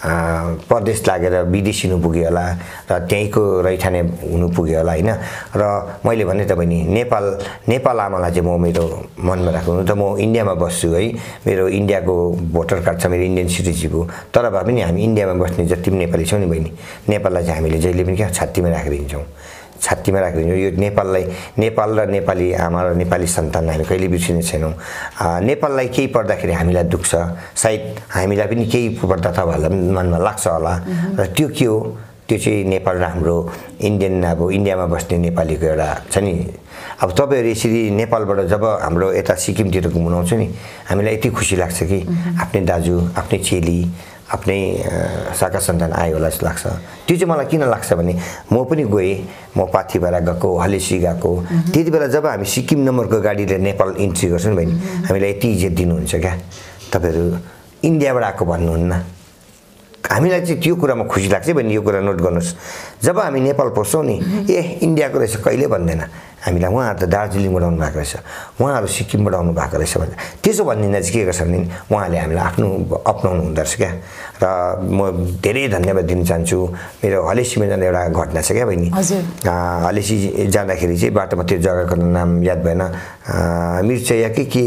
परदेश लागेर विदेशी हुनु पुग्यो होला र त्यहीँको रैठाने हुनु पुग्यो होला होइन र मैले भने त बहिनी नेपाल नेपाल आमालाई चाहिँ म मेरो मनमा राख्नु त म इन्डियामा बस्छु है मेरो इन्डियाको भोटर कार्ड छ मेरो इन्डियन सिटिजनशिप हो तर भए पनि हामी इन्डियामा बस्ने जति पनि नेपाली छौँ नि बहिनी नेपाललाई चाहिँ हामीले जहिले पनि क्या छातीमा राखेर हिँड्छौँ छातीमा राखिदिन्छौँ। यो नेपाललाई नेपाल र नेपाली आमा र नेपाली सन्तानलाई हामी कहिले बिर्सिने छैनौँ। नेपाललाई केही पर्दाखेरि हामीलाई दुख्छ, सायद हामीलाई पनि केही पर्दा तपाईँहरूलाई मनमा लाग्छ होला, र त्यो के हो, त्यो चाहिँ नेपाल र हाम्रो इन्डियन अब इन्डियामा बस्ने नेपालीको एउटा छ नि। अब तपाईँहरू यसरी नेपालबाट जब हाम्रो यता सिक्किमतिर घुम्नु आउँछ नि, हामीलाई यति खुसी लाग्छ कि आफ्नै दाजु, आफ्नै चेली, आफ्नै शाखा सन्तान आयो होला जस्तो लाग्छ। त्यो चाहिँ मलाई किन लाग्छ भने म पनि गएँ, म पाथिभरा गएको, हलेसी गएको, त्यति बेला जब हामी सिक्किम नम्बरको गाडीले नेपाल इन्ट्री गर्छौँ भने हामीलाई यति इज्जत दिनुहुन्छ क्या, तपाईँहरू इन्डियाबाट आएको भन्नुहुन्न। हामीलाई चाहिँ त्यो कुरामा खुसी लाग्छ भने यो कुरा नोट गर्नुहोस्। जब हामी नेपाल पस्छौँ नि, ए इन्डियाको रहेछ कहिले भन्दैन, हामीलाई उहाँहरू त दार्जिलिङबाट आउनु भएको रहेछ, उहाँहरू सिक्किमबाट आउनु भएको रहेछ भन्छ। त्यसो भनिदिँदा चाहिँ के गर्छ भने उहाँहरूले हामीलाई आफ्नो अप्नाउनु हुँदो रहेछ क्या। र म धेरै धन्यवाद दिन चाहन्छु। मेरो हलेसीमा जाँदा एउटा घटना छ क्या बहिनी। हलेसी जाँदाखेरि चाहिँ बाटोमा त्यो जग्गाको नाम याद भएन, मिर्चया कि के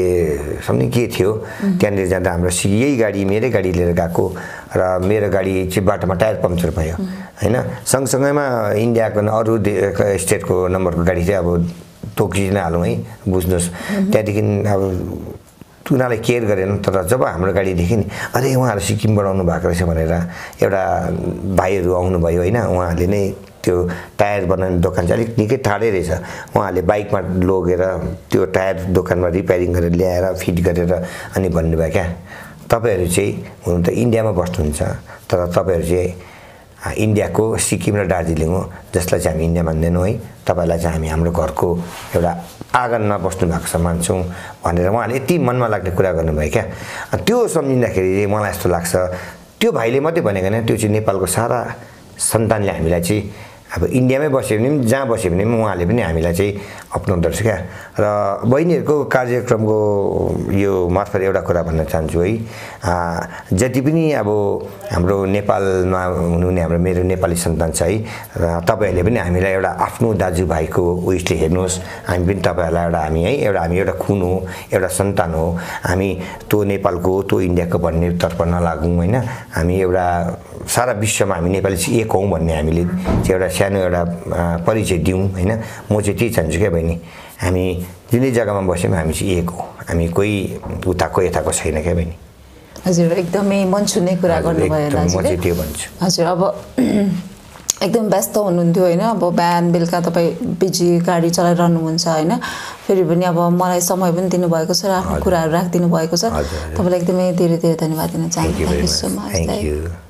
सम्झिङ के थियो, त्यहाँनिर जाँदा हाम्रो यही गाडी मेरै गाडी लिएर गएको र मेरो गाडी चाहिँ बाटोमा टायर पम्चर भयो होइन। सँगसँगैमा इन्डियाको अरू स्टेटको नम्बरको गाडी चाहिँ अब तोकिन हालौँ है, बुझ्नुहोस्। त्यहाँदेखि अब उनीहरूलाई केयर गरेन, तर जब हाम्रो गाडी देख्यो नि, अरे उहाँहरू सिक्किमबाट आउनु भएको रहेछ भनेर एउटा भाइहरू आउनुभयो होइन। उहाँहरूले नै त्यो टायर बनाउने दोकान चाहिँ अलिक निकै टाढै रहेछ, उहाँहरूले बाइकमा लगेर त्यो टायर दोकानमा रिपेयरिङ गरेर ल्याएर फिट गरेर अनि भन्नुभयो क्या, तपाईँहरू चाहिँ हुनु त इन्डियामा बस्नुहुन्छ, तर तपाईँहरू चाहिँ इन्डियाको सिक्किम र दार्जिलिङ हो, जसलाई चाहिँ हामी इन्डिया मान्दैनौँ है। तपाईँलाई चाहिँ हामी हाम्रो घरको एउटा आँगनमा बस्नु भएको छ मान्छौँ भनेर उहाँले यति मनमा लाग्ने कुरा गर्नुभयो क्या। त्यो सम्झिँदाखेरि चाहिँ मलाई यस्तो लाग्छ, त्यो भाइले मात्रै भनेको होइन, त्यो चाहिँ नेपालको सारा सन्तानले हामीलाई चाहिँ अब इन्डियामै बस्यो भने पनि, जहाँ बस्यो भने पनि उहाँहरूले पनि हामीलाई चाहिँ अपनाउँदो रहेछ क्या। र बहिनीहरूको कार्यक्रमको यो मार्फत एउटा कुरा भन्न चाहन्छु है, जति पनि अब हाम्रो नेपालमा हुनुहुने हाम्रो मेरो नेपाली सन्तान छ है, र तपाईँहरूले पनि हामीलाई एउटा आफ्नो दाजुभाइको उयसले हेर्नुहोस्। हामी पनि तपाईँहरूलाई एउटा हामी है एउटा हामी एउटा खुन हो, एउटा सन्तान हो, हामी त्यो नेपालको त्यो इन्डियाको भन्नेतर्फ नलागौँ होइन। हामी एउटा सारा विश्वमा हामी नेपाली चाहिँ एक हौँ भन्ने हामीले चाहिँ एउटा सानो एउटा परिचय दिउँ होइन। म चाहिँ त्यही चाहन्छु क्या बहिनी, हामी जुनै जग्गामा बस्यौँ हामी चाहिँ एक हो, हामी कोही उताको यताको छैन क्या बहिनी। हजुर एकदमै मन छुने कुरा गर्नुभयो दाजुले। म चाहिँ त्यो भन्छु। हजुर अब एकदम व्यस्त हुनुहुन्थ्यो होइन, अब बिहान बेलुका तपाईँ बिजी गाडी चलाइरहनुहुन्छ होइन, फेरि पनि अब मलाई समय पनि दिनुभएको छ र आफ्नो कुराहरू राखिदिनु भएको छ। तपाईँलाई एकदमै धेरै धेरै धन्यवाद दिन चाहन्छु। Thank you so much.